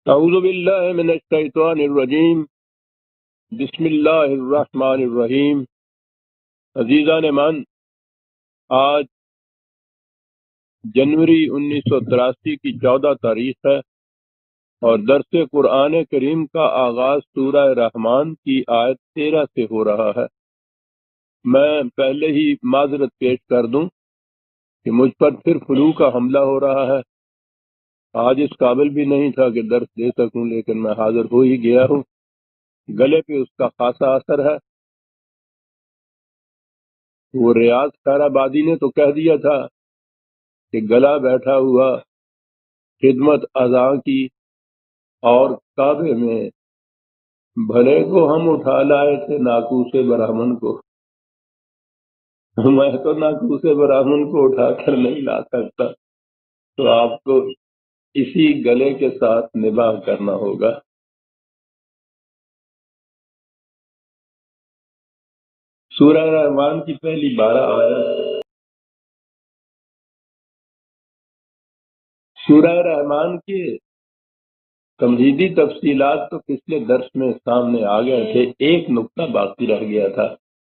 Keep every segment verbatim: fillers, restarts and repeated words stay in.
اعوذ باللہ من الشیطان الرجیم بسم اللہ الرحمن الرحیم۔ عزیزان من، آج جنوری انیس سو تراسی کی چودہ تاریخ ہے اور درس قرآن کریم کا آغاز سورہ رحمان کی آیت تیرہ سے ہو رہا ہے۔ میں پہلے ہی معذرت پیش کر دوں کہ مجھ پر پھر فلو کا حملہ ہو رہا ہے۔ آج اس قابل بھی نہیں تھا کہ درس دے سکوں، لیکن میں حاضر ہو ہی گیا ہوں۔ گلے پہ اس کا خاصا اثر ہے۔ وہ ریاض خیر آبادی نے تو کہہ دیا تھا کہ گلا بیٹھا ہوا خدمت اذاں کی، اور کعبے میں بھلے کو ہم اٹھا لائے تھے ناقوس برہمن کو، میں تو ناقوس برہمن کو اٹھا کر نہیں لا سکتا، تو آپ کو اسی گلے کے ساتھ نباہ کرنا ہوگا۔ سورہ رحمان کی پہلی بارہ آیت۔ سورہ رحمان کے تمہیدی تفصیلات تو پچھلے درس میں سامنے آ گئے تھے، ایک نقطہ باقی رہ گیا تھا۔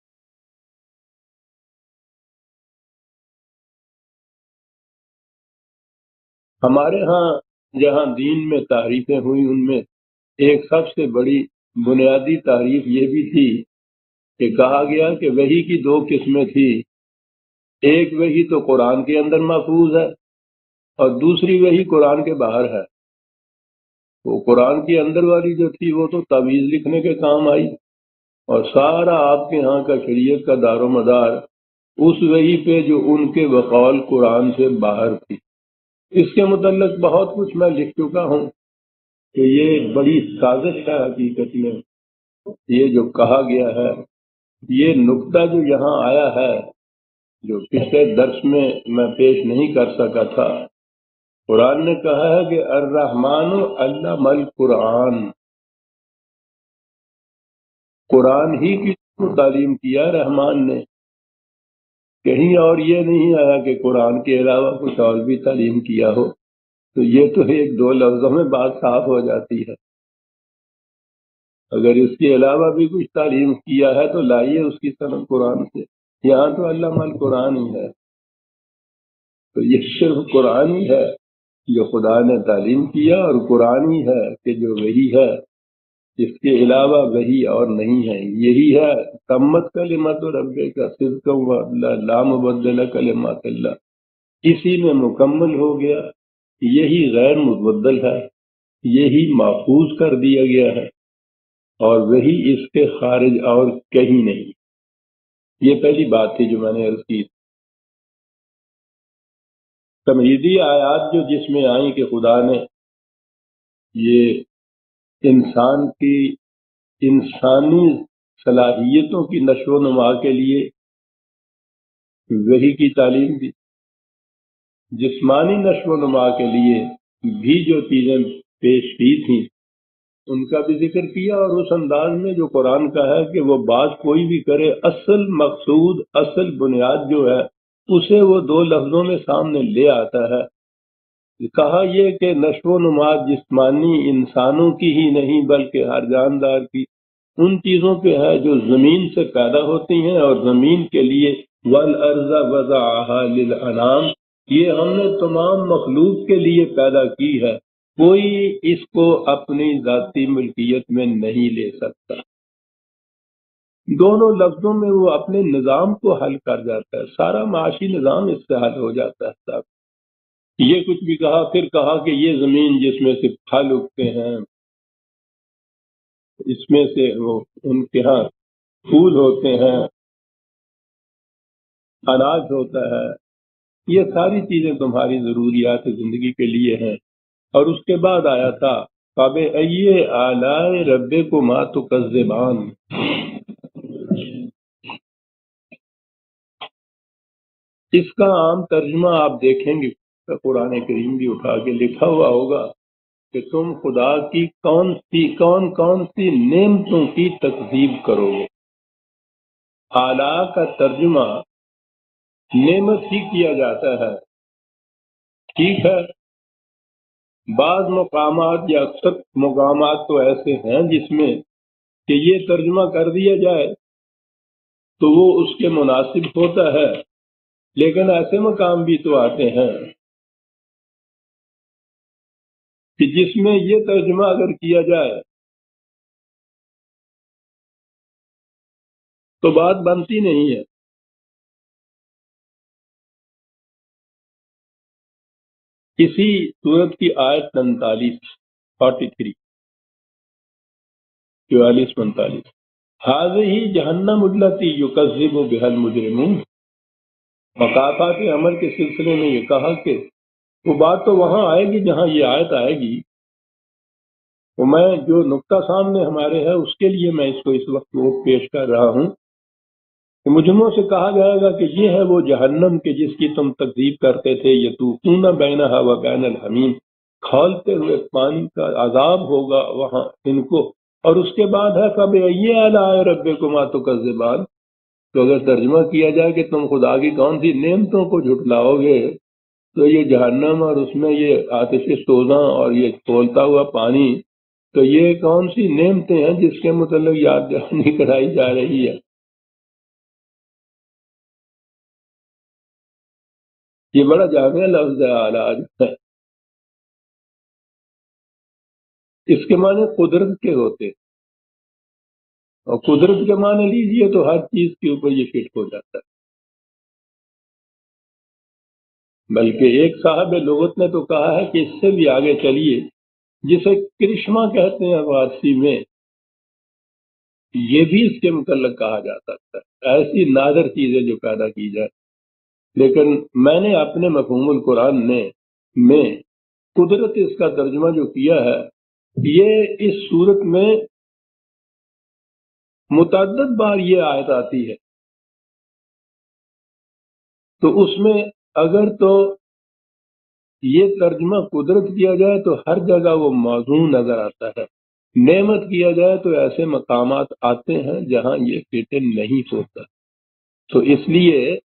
ہمارے ہاں جہاں دین میں تعریفیں ہوئی، ان میں ایک سب سے بڑی بنیادی تعریف یہ بھی تھی کہ کہا گیا کہ وحی کی دو قسمیں تھی، ایک وحی تو قرآن کے اندر محفوظ ہے اور دوسری وحی قرآن کے باہر ہے۔ وہ قرآن کے اندر والی جو تھی وہ تو تعویذ لکھنے کے کام آئی، اور سارا آپ کے ہاں کا شریعت کا دار و مدار اس وحی پہ جو ان کے بقول قرآن سے باہر تھی۔ اس کے متعلق بہت کچھ میں لکھ چکا ہوں کہ یہ بڑی سازش ہے۔ حقیقت میں یہ جو کہا گیا ہے، یہ نقطہ جو یہاں آیا ہے، جو پچھلے درس میں میں پیش نہیں کر سکا تھا، قرآن نے کہا ہے کہ الرحمن علم القرآن، قرآن ہی کی کو تعلیم کیا رحمان نے۔ کہیں اور یہ نہیں آیا کہ قرآن کے علاوہ کچھ اور بھی تعلیم کیا ہو، تو یہ تو ایک دو لفظوں میں بات صاف ہو جاتی ہے۔ اگر اس کے علاوہ بھی کچھ تعلیم کیا ہے تو لائیے اس کی سند قرآن سے۔ یہاں تو علم القرآن ہی ہے، تو یہ صرف قرآن ہی ہے جو خدا نے تعلیم کیا، اور قرآن ہی ہے کہ جو وحی ہے، اس کے علاوہ وحی اور نہیں ہے۔ یہی ہے تمت کلمت ربک صدقا وعدلا لا مبدل کلمات اللہ، اسی میں مکمل ہو گیا، یہی غیر مبدل ہے، یہی محفوظ کر دیا گیا ہے، اور وہی اس کے خارج اور کہیں نہیں۔ یہ پہلی بات تھی جو میں نے عرض کی۔ تمہیدی آیات جو جس میں آئیں کہ خدا نے یہ انسان کی انسانی صلاحیتوں کی نشو و نما کے لیے وحی کی تعلیم دی، جسمانی نشو و نما کے لیے بھی جو چیزیں پیش کی تھیں ان کا بھی ذکر کیا، اور اس انداز میں جو قرآن کا ہے کہ وہ بات کوئی بھی کرے، اصل مقصود اصل بنیاد جو ہے اسے وہ دو لفظوں میں سامنے لے آتا ہے۔ کہا یہ کہ نشو و نما جسمانی انسانوں کی ہی نہیں بلکہ ہر جاندار کی ان چیزوں پہ ہے جو زمین سے پیدا ہوتی ہیں، اور زمین کے لیے والارض وضعها للانام، یہ ہم نے تمام مخلوق کے لیے پیدا کی ہے، کوئی اس کو اپنی ذاتی ملکیت میں نہیں لے سکتا۔ دونوں لفظوں میں وہ اپنے نظام کو حل کر جاتا ہے، سارا معاشی نظام اس سے حل ہو جاتا ہے صاحب۔ یہ کچھ بھی کہا، پھر کہا کہ یہ زمین جس میں سے پھل اگتے ہیں، اس میں سے وہ ان کے ہاں پھول ہوتے ہیں، اناج ہوتا ہے، یہ ساری چیزیں تمہاری ضروریات زندگی کے لیے ہیں۔ اور اس کے بعد آیا تھا فَبِأَيِّ آلَاءِ رَبِّكُمَا تُكَذِّبَانِ۔ اس کا عام ترجمہ آپ دیکھیں گے، قرآن کریم بھی اٹھا کے لکھا ہوا ہوگا کہ تم خدا کی کون سی کون کون سی نعمتوں کی تکذیب کرو گے۔ آلہ کا ترجمہ نعمت ہی کیا جاتا ہے، ٹھیک ہے، بعض مقامات یا اکثر مقامات تو ایسے ہیں جس میں کہ یہ ترجمہ کر دیا جائے تو وہ اس کے مناسب ہوتا ہے، لیکن ایسے مقام بھی تو آتے ہیں کہ جس میں یہ ترجمہ اگر کیا جائے تو بات بنتی نہیں ہے۔ اسی سورت کی آیت پینتالیس فورٹی تھری چوالیس پینتالیس، هذه جہنم التی یکذب بها المجرمون، مقافات عمل کے سلسلے میں یہ کہا کہ وہ بات تو وہاں آئے گی جہاں یہ آیت آئے گی، وہ میں جو نقطہ سامنے ہمارے ہے اس کے لیے میں اس کو اس وقت وہ پیش کر رہا ہوں کہ مجرموں سے کہا جائے گا کہ یہ ہے وہ جہنم کے جس کی تم تکذیب کرتے تھے، یطوفون بینہا و بین الحمیم، کھولتے ہوئے پانی کا عذاب ہوگا وہاں ان کو۔ اور اس کے بعد ہے فَبِأَيِّ آلَاءِ رَبِّكُمَا تُكَذِّبَانِ، تو اگر ترجمہ کیا جائے کہ تم خدا کی کون سی نعمتوں کو جھٹلاؤ گے، تو یہ جہنم اور اس میں یہ آتش سوزاں اور یہ کھولتا ہوا پانی، تو یہ کون سی نعمتیں ہیں جس کے متعلق یاد دہانی کرائی جا رہی ہے؟ یہ بڑا جامع لفظ ہے آج ہے۔ اس کے معنی قدرت کے ہوتے، اور قدرت کے معنی لیجئے تو ہر چیز کے اوپر یہ فٹ ہو جاتا ہے۔ بلکہ ایک صاحب لغت نے تو کہا ہے کہ اس سے بھی آگے چلیے، جسے کرشمہ کہتے ہیں فارسی میں، یہ بھی اس کے متعلق کہا جا سکتا ہے، ایسی نادر چیزیں جو پیدا کی جائے۔ لیکن میں نے اپنے مفہوم القرآن نے میں قدرت اس کا ترجمہ جو کیا ہے، یہ اس صورت میں متعدد بار یہ آیت آتی ہے، تو اس میں اگر تو یہ ترجمہ قدرت کیا جائے تو ہر جگہ وہ موضوع نظر آتا ہے، نعمت کیا جائے تو ایسے مقامات آتے ہیں جہاں یہ فٹ نہیں ہوتا۔ تو اس لیے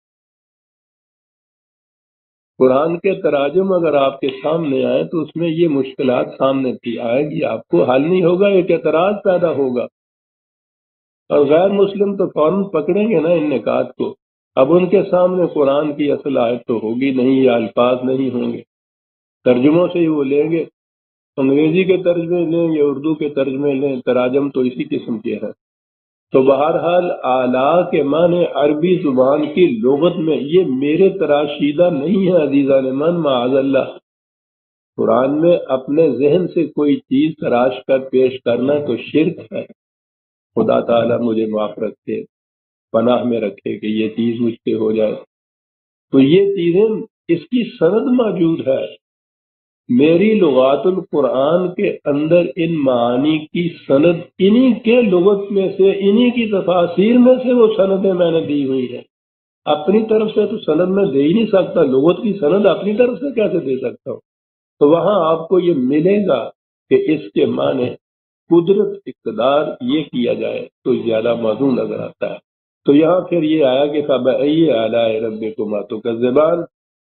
قرآن کے تراجم اگر آپ کے سامنے آئے تو اس میں یہ مشکلات سامنے تھی آئے گی، آپ کو حل نہیں ہوگا، ایک اعتراض پیدا ہوگا، اور غیر مسلم تو فوراً پکڑیں گے نا ان نکات کو۔ اب ان کے سامنے قرآن کی اصل آیت تو ہوگی نہیں، یا الفاظ نہیں ہوں گے، ترجموں سے ہی وہ لیں گے، انگریزی کے ترجمے لیں یا اردو کے ترجمے لیں، تراجم تو اسی قسم کے ہیں۔ تو بہرحال اعلیٰ کے معنی عربی زبان کی لغت میں یہ میرے تراشیدہ نہیں ہے عزیزان من، معاذ اللہ۔ قرآن میں اپنے ذہن سے کوئی چیز تراش کر پیش کرنا تو شرک ہے۔ خدا تعالیٰ مجھے معاف رکھے، پناہ میں رکھے کہ یہ چیز مجھ سے ہو جائے۔ تو یہ چیزیں اس کی سند موجود ہے، میری لغات القرآن کے اندر ان معانی کی سند انہی کے لغت میں سے، انہی کی تفاسیر میں سے وہ سندیں میں نے دی ہوئی ہیں۔ اپنی طرف سے تو سند میں دے ہی نہیں سکتا، لغت کی سند اپنی طرف سے کیسے دے سکتا ہوں؟ تو وہاں آپ کو یہ ملے گا کہ اس کے معنی قدرت اقتدار یہ کیا جائے تو زیادہ موزوں نظر آتا ہے۔ تو یہاں پھر یہ آیا کہ فَبِأَيِّ آلَاءِ رَبِّكُمَا تُكَذِّبَانِ،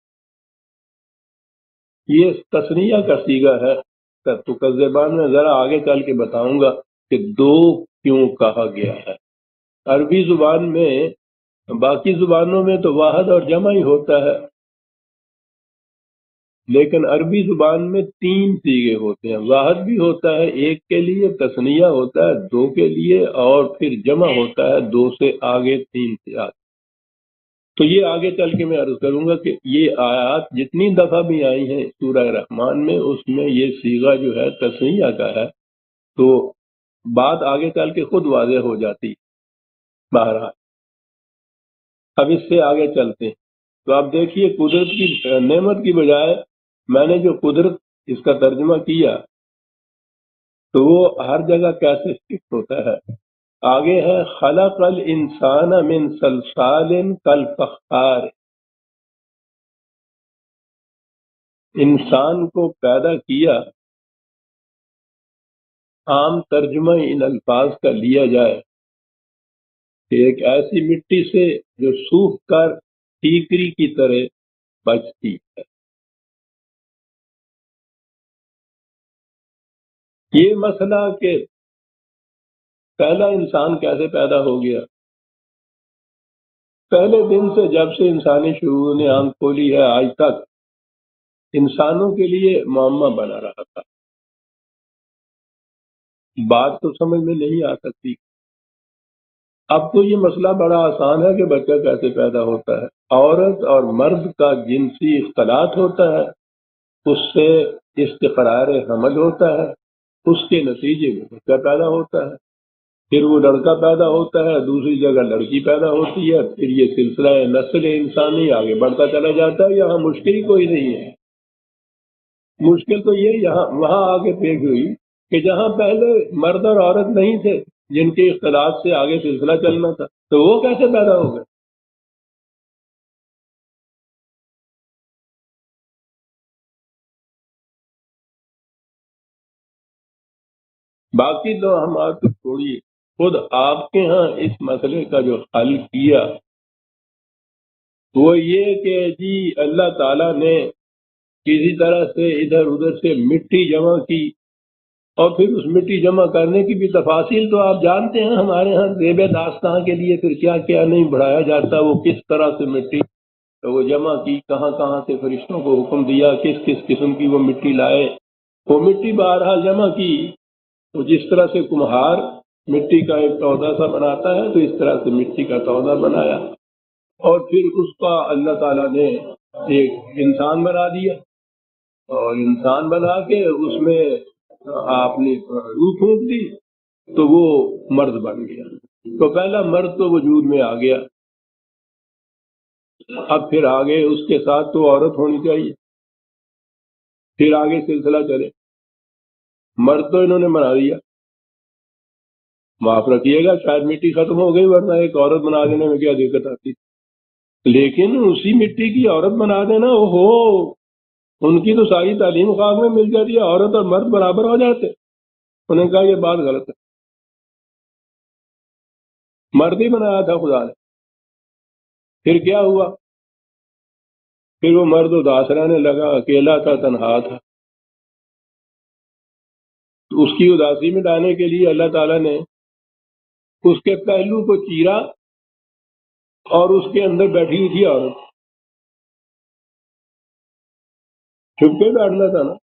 یہ تثنیہ کا صیغہ ہے۔ تکذبان میں ذرا آگے چل کے بتاؤں گا کہ دو کیوں کہا گیا ہے۔ عربی زبان میں، باقی زبانوں میں تو واحد اور جمع ہی ہوتا ہے، لیکن عربی زبان میں تین صیغے ہوتے ہیں، واحد بھی ہوتا ہے ایک کے لیے، تثنیہ ہوتا ہے دو کے لیے، اور پھر جمع ہوتا ہے دو سے آگے تین سے آگے۔ تو یہ آگے چل کے میں عرض کروں گا کہ یہ آیات جتنی دفعہ بھی آئی ہیں سورہ رحمان میں، اس میں یہ صیغہ جو ہے تثنیہ کا ہے، تو بات آگے چل کے خود واضح ہو جاتی۔ بہرحال اب اس سے آگے چلتے ہیں، تو آپ دیکھیے قدرت کی نعمت کی بجائے میں نے جو قدرت اس کا ترجمہ کیا تو وہ ہر جگہ کیسے فٹ ہوتا ہے۔ آگے ہے خلق الانسان من صلصال کالفخار، انسان کو پیدا کیا، عام ترجمہ ان الفاظ کا لیا جائے کہ ایک ایسی مٹی سے جو سوکھ کر ٹیکری کی طرح بچتی ہے۔ یہ مسئلہ کہ پہلا انسان کیسے پیدا ہو گیا، پہلے دن سے جب سے انسانی شعور نے آنکھ کھولی ہے آج تک انسانوں کے لیے معمہ بنا رہا تھا. بات تو سمجھ میں نہیں آ سکتی. اب تو یہ مسئلہ بڑا آسان ہے کہ بچہ کیسے پیدا ہوتا ہے. عورت اور مرد کا جنسی اختلاط ہوتا ہے، اس سے استقرار حمل ہوتا ہے، اس کے نتیجے میں بچہ پیدا ہوتا ہے، پھر وہ لڑکا پیدا ہوتا ہے، دوسری جگہ لڑکی پیدا ہوتی ہے، پھر یہ سلسلہ نسل انسانی آگے بڑھتا چلا جاتا ہے. یہاں مشکل ہی کوئی نہیں ہے. مشکل تو یہ یہاں وہاں آگے پیش ہوئی کہ جہاں پہلے مرد اور عورت نہیں تھے جن کے اختلاط سے آگے سلسلہ چلنا تھا، تو وہ کیسے پیدا ہو گئے؟ باقی تو ہم آپ کو چھوڑیے، خود آپ کے ہاں اس مسئلے کا جو حل کیا وہ یہ کہ جی اللہ تعالیٰ نے کسی طرح سے ادھر ادھر سے مٹی جمع کی، اور پھر اس مٹی جمع کرنے کی بھی تفاصیل تو آپ جانتے ہیں. ہمارے ہاں زیب داستان کے لیے پھر کیا کیا نہیں بڑھایا جاتا. وہ کس طرح سے مٹی وہ جمع کی، کہاں کہاں سے فرشتوں کو حکم دیا کس کس قسم کی وہ مٹی لائے. وہ مٹی بہرحال جمع کی، تو جس طرح سے کمہار مٹی کا ایک تودہ سا بناتا ہے تو اس طرح سے مٹی کا تودہ بنایا، اور پھر اس کا اللہ تعالیٰ نے ایک انسان بنا دیا، اور انسان بنا کے اس میں آپ نے روح پھونک دی تو وہ مرد بن گیا. تو پہلا مرد تو وجود میں آ گیا. اب پھر آگے اس کے ساتھ تو عورت ہونی چاہیے. پھر آگے سلسلہ چلے. مرد تو انہوں نے بنا دیا، معاف رکھیے گا شاید مٹی ختم ہو گئی ورنہ ایک عورت بنا دینے میں کیا دقت آتی. لیکن اسی مٹی کی عورت بنا دینا، او ہو، ان کی تو ساری تعلیم خاک میں مل جاتی ہے، عورت اور مرد برابر ہو جاتے. انہوں نے کہا یہ بات غلط ہے، مرد ہی بنایا تھا خدا نے. پھر کیا ہوا؟ پھر وہ مرد اداس رہنے لگا، اکیلا تھا، تنہا تھا. تو اس کی اداسی میں ڈالنے کے لیے اللہ تعالیٰ نے اس کے پہلو کو چیرا، اور اس کے اندر بیٹھی ہوئی تھی عورت. چھپ کے بیٹھنا تھا نا،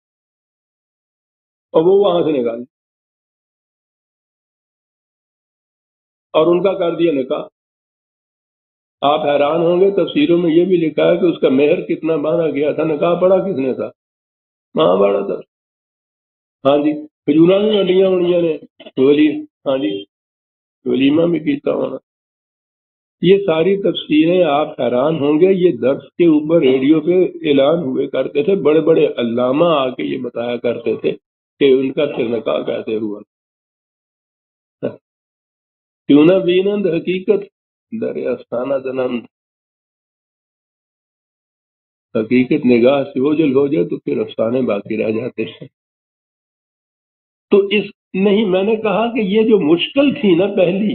اور وہ وہاں سے نکالی اور ان کا کر دیا نکاح. آپ حیران ہوں گے، تفسیروں میں یہ بھی لکھا ہے کہ اس کا مہر کتنا باندھا گیا تھا. نکاح پڑا کس نے تھا؟ ماں بڑا تھا. ہاں جی، کھجورا بھی ہڈیاں اڑیاں نے ولی ہاں جی ولیمہ بھی کیتا ہونا. یہ ساری تفسیریں آپ حیران ہوں گے. یہ درس کے اوپر ریڈیو پہ اعلان ہوئے کرتے تھے، بڑے بڑے علامہ آ کے یہ بتایا کرتے تھے کہ ان کا پھر نکاح کیسے ہوا. کیوں نہ بینند حقیقت در افسانہ زنند. حقیقت نگاہ سے اوجل ہو جائے تو پھر افسانے باقی رہ جاتے ہیں. تو اس نہیں، میں نے کہا کہ یہ جو مشکل تھی نا پہلی،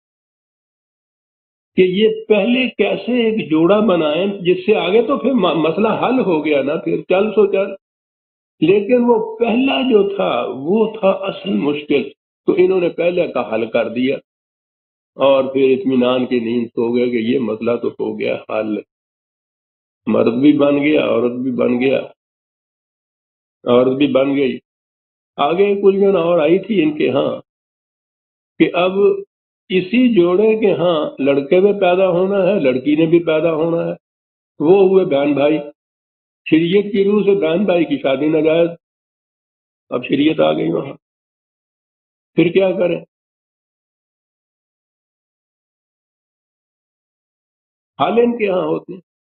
کہ یہ پہلے کیسے ایک جوڑا بنائیں جس سے آگے تو پھر مسئلہ حل ہو گیا نا، پھر چل سو چل. لیکن وہ پہلا جو تھا وہ تھا اصل مشکل. تو انہوں نے پہلے کا حل کر دیا، اور پھر اطمینان کی نیند سو گئے کہ یہ مسئلہ تو ہو گیا حل. مرد بھی بن گیا، عورت بھی بن گیا، عورت بھی بن گئی. آگے ایک الجھن اور آئی تھی ان کے ہاں کہ اب اسی جوڑے کے ہاں لڑکے میں پیدا ہونا ہے، لڑکی نے بھی پیدا ہونا ہے. وہ ہوئے بہن بھائی. شریعت کی روح سے بہن بھائی کی شادی ناجائز. اب شریعت آ گئی وہاں، پھر کیا کریں؟ حال ان کے ہاں ہوتے ہیں.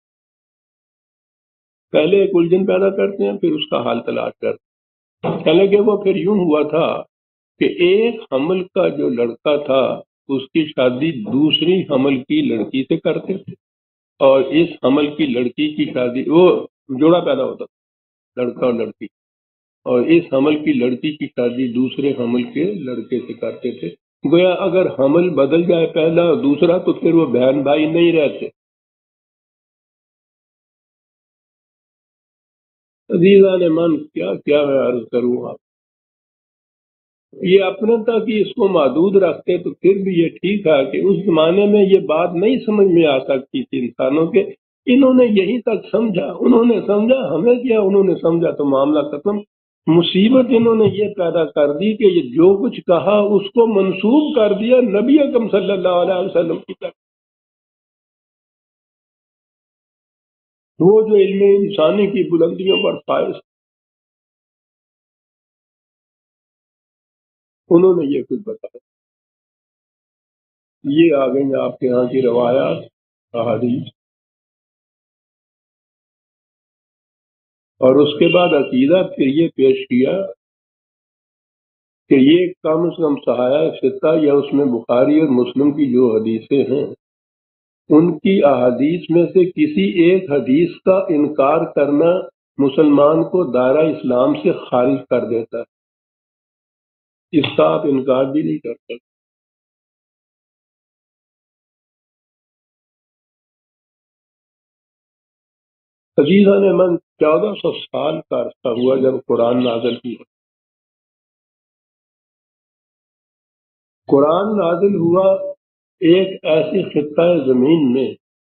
پہلے ایک الجھن پیدا کرتے ہیں، پھر اس کا حال تلاش کرتے ہیں. کہنے کہ وہ پھر یوں ہوا تھا کہ ایک حمل کا جو لڑکا تھا اس کی شادی دوسری حمل کی لڑکی سے کرتے تھے، اور اس حمل کی لڑکی کی شادی، وہ جوڑا پیدا ہوتا تھا لڑکا اور لڑکی، اور اس حمل کی لڑکی کی شادی دوسرے حمل کے لڑکے سے کرتے تھے. گویا اگر حمل بدل جائے پہلا اور دوسرا تو پھر وہ بہن بھائی نہیں رہتے. عزیزان من، کیا کیا میں عرض کروں آپ یہ اپنے تک ہی اس کو محدود رکھتے تو پھر بھی یہ ٹھیک ہے کہ اس زمانے میں یہ بات نہیں سمجھ میں آ سکتی تھی انسانوں کے، انہوں نے یہیں تک سمجھا، انہوں نے سمجھا ہمیں کیا، انہوں نے سمجھا تو معاملہ ختم۔ مصیبت انہوں نے یہ پیدا کر دی کہ یہ جو کچھ کہا اس کو منسوب کر دیا نبی اکرم صلی اللہ علیہ وسلم کی طرف۔ وہ جو علم انسانی کی بلندیوں پر فائز، انہوں نے یہ کچھ بتایا۔ یہ آ گئی آپ کے ہاں کی روایات، احادیث، اور اس کے بعد عقیدہ پھر یہ پیش کیا کہ یہ کم از کم صحائح ستہ یا اس میں بخاری اور مسلم کی جو حدیثیں ہیں ان کی احادیث میں سے کسی ایک حدیث کا انکار کرنا مسلمان کو دائرہ اسلام سے خارج کر دیتا ہے، اس کا آپ انکار بھی نہیں کر سکتے۔ عزیزان من، چودہ سو سال کا عرصہ ہوا جب قرآن نازل ہوا۔ قرآن نازل ہوا ایک ایسی خطہ زمین میں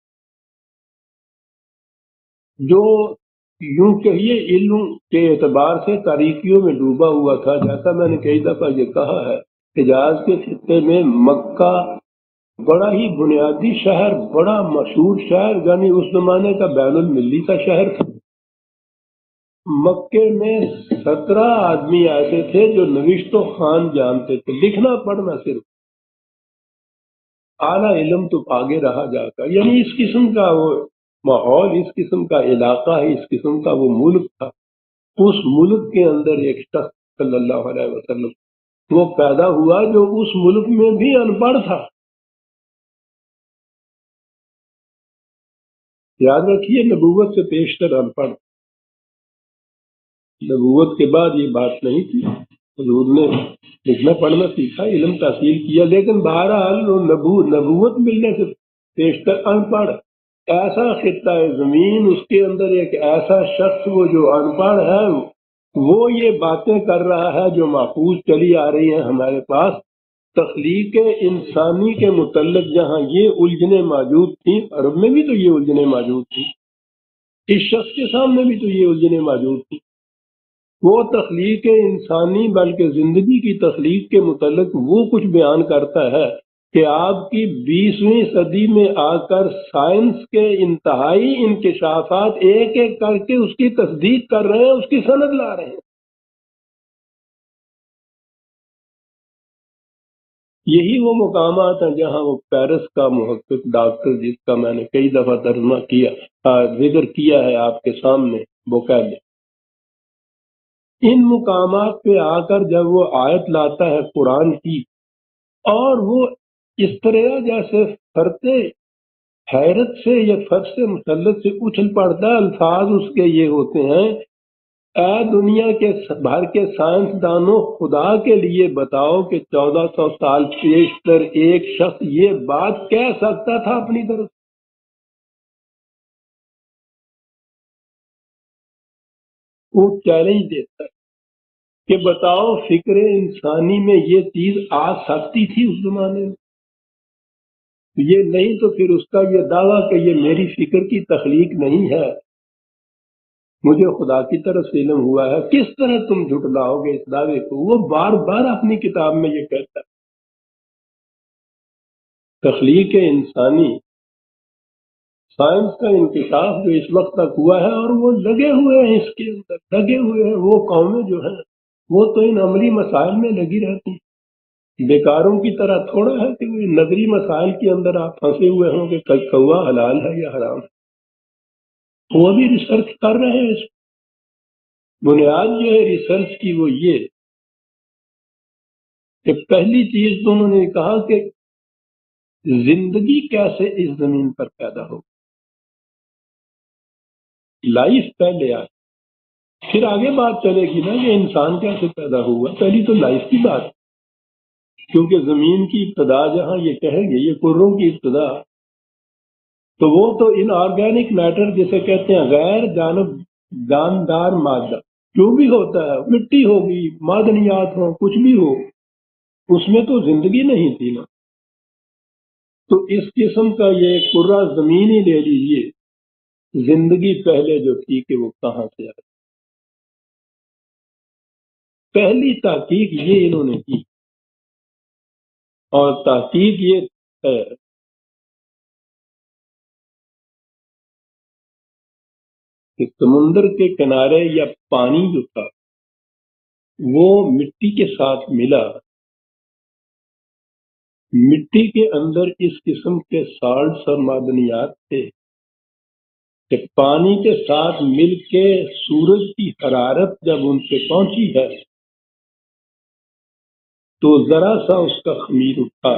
جو یوں کہیے علم کے اعتبار سے تاریکیوں میں ڈوبا ہوا تھا۔ جیسا میں نے کئی دفعہ یہ کہا ہے، حجاز کے خطے میں مکہ بڑا ہی بنیادی شہر، بڑا مشہور شہر، یعنی اس زمانے کا بین المللی کا شہر تھا۔ مکے میں سترہ آدمی ایسے تھے جو نوشت و خوان جانتے تھے، لکھنا پڑھنا صرف، اعلیٰ علم تو آگے رہا جا کر، یعنی اس قسم کا وہ ماحول، اس قسم کا علاقہ ہے، اس قسم کا وہ ملک تھا۔ اس ملک کے اندر ایک شخص صلی اللہ علیہ وسلم وہ پیدا ہوا جو اس ملک میں بھی ان پڑھ تھا۔ یاد رکھیے، نبوت سے پیشتر ان پڑھ، نبوت کے بعد یہ بات نہیں تھی۔ حضور نے لکھنا پڑھنا سیکھا، علم تحصیل کیا، لیکن بہرحال نبو نبوت ملنے سے پیشتر ان پڑھ۔ ایسا خطہ زمین، اس کے اندر ایک ایسا شخص وہ جو ان پڑھ ہے، وہ یہ باتیں کر رہا ہے جو محفوظ چلی آ رہی ہیں ہمارے پاس۔ تخلیق انسانی کے متعلق جہاں یہ الجھنیں موجود تھیں، عرب میں بھی تو یہ الجھنیں موجود تھیں، اس شخص کے سامنے بھی تو یہ الجھنیں موجود تھیں۔ وہ تخلیق انسانی بلکہ زندگی کی تخلیق کے متعلق وہ کچھ بیان کرتا ہے کہ آپ کی بیسویں صدی میں آ کر سائنس کے انتہائی انکشافات ایک ایک کر کے اس کی تصدیق کر رہے ہیں، اس کی سند لا رہے ہیں۔ یہی وہ مقامات ہیں جہاں وہ پیرس کا محقق ڈاکٹر، جس کا میں نے کئی دفعہ ترجمہ کیا، ذکر کیا ہے آپ کے سامنے باقاعدہ، ان مقامات پہ آ کر جب وہ آیت لاتا ہے قرآن کی، اور وہ اس طرح جیسے فرتے حیرت سے یا فرش سے مسلط سے اچھل پڑتا، الفاظ اس کے یہ ہوتے ہیں، اے دنیا کے بھر کے سائنسدانوں، خدا کے لیے بتاؤ کہ چودہ سو سال پیشتر ایک شخص یہ بات کہہ سکتا تھا اپنی طرف؟ وہ چیلنج دیتا ہے کہ بتاؤ فکر انسانی میں یہ چیز آ سکتی تھی اس زمانے میں؟ یہ نہیں تو پھر اس کا یہ دعویٰ کہ یہ میری فکر کی تخلیق نہیں ہے، مجھے خدا کی طرف سے علم ہوا ہے، کس طرح تم جھٹلاؤ گے اس دعوے کو؟ وہ بار بار اپنی کتاب میں یہ کہتا ہے۔ تخلیق انسانی، سائنس کا انکشاف جو اس وقت تک ہوا ہے، اور وہ لگے ہوئے ہیں اس کے اندر، لگے ہوئے ہیں وہ قومیں جو ہیں، وہ تو ان عملی مسائل میں لگی رہتی ہیں۔ بیکاروں کی طرح تھوڑا ہے کہ وہ نظری مسائل کے اندر آپ پھنسے ہوئے ہوں کہ کوا حلال ہے یا حرام ہے، وہ بھی ریسرچ کر رہے ہیں اس بنیاد جو ہے ریسرچ کی وہ یہ کہ پہلی چیز تو انہوں نے کہا کہ زندگی کیسے اس زمین پر پیدا ہو، لائف پہلے آئے، پھر آگے بات چلے گی نا کہ انسان کیسے پیدا ہوا۔ پہلی تو لائف کی بات، کیونکہ زمین کی ابتدا جہاں یہ کہیں گے یہ کروں کی ابتدا، تو وہ تو ان آرگینک میٹر جسے کہتے ہیں غیر جانب جاندار مادہ، جو بھی ہوتا ہے، مٹی ہوگی، معدنیات ہو، کچھ بھی ہو، اس میں تو زندگی نہیں تھی نا۔ تو اس قسم کا یہ کرہ زمین ہی لے لیجیے، زندگی پہلے جو تھی کہ وہ کہاں سے آئی۔ پہلی تحقیق یہ انہوں نے کی، اور تحقیق یہ ہے کہ سمندر کے کنارے یا پانی جو تھا وہ مٹی کے ساتھ ملا، مٹی کے اندر اس قسم کے سالٹس اور معدنیات تھے کہ پانی کے ساتھ مل کے سورج کی حرارت جب ان سے پہنچی ہے تو ذرا سا اس کا خمیر اٹھا،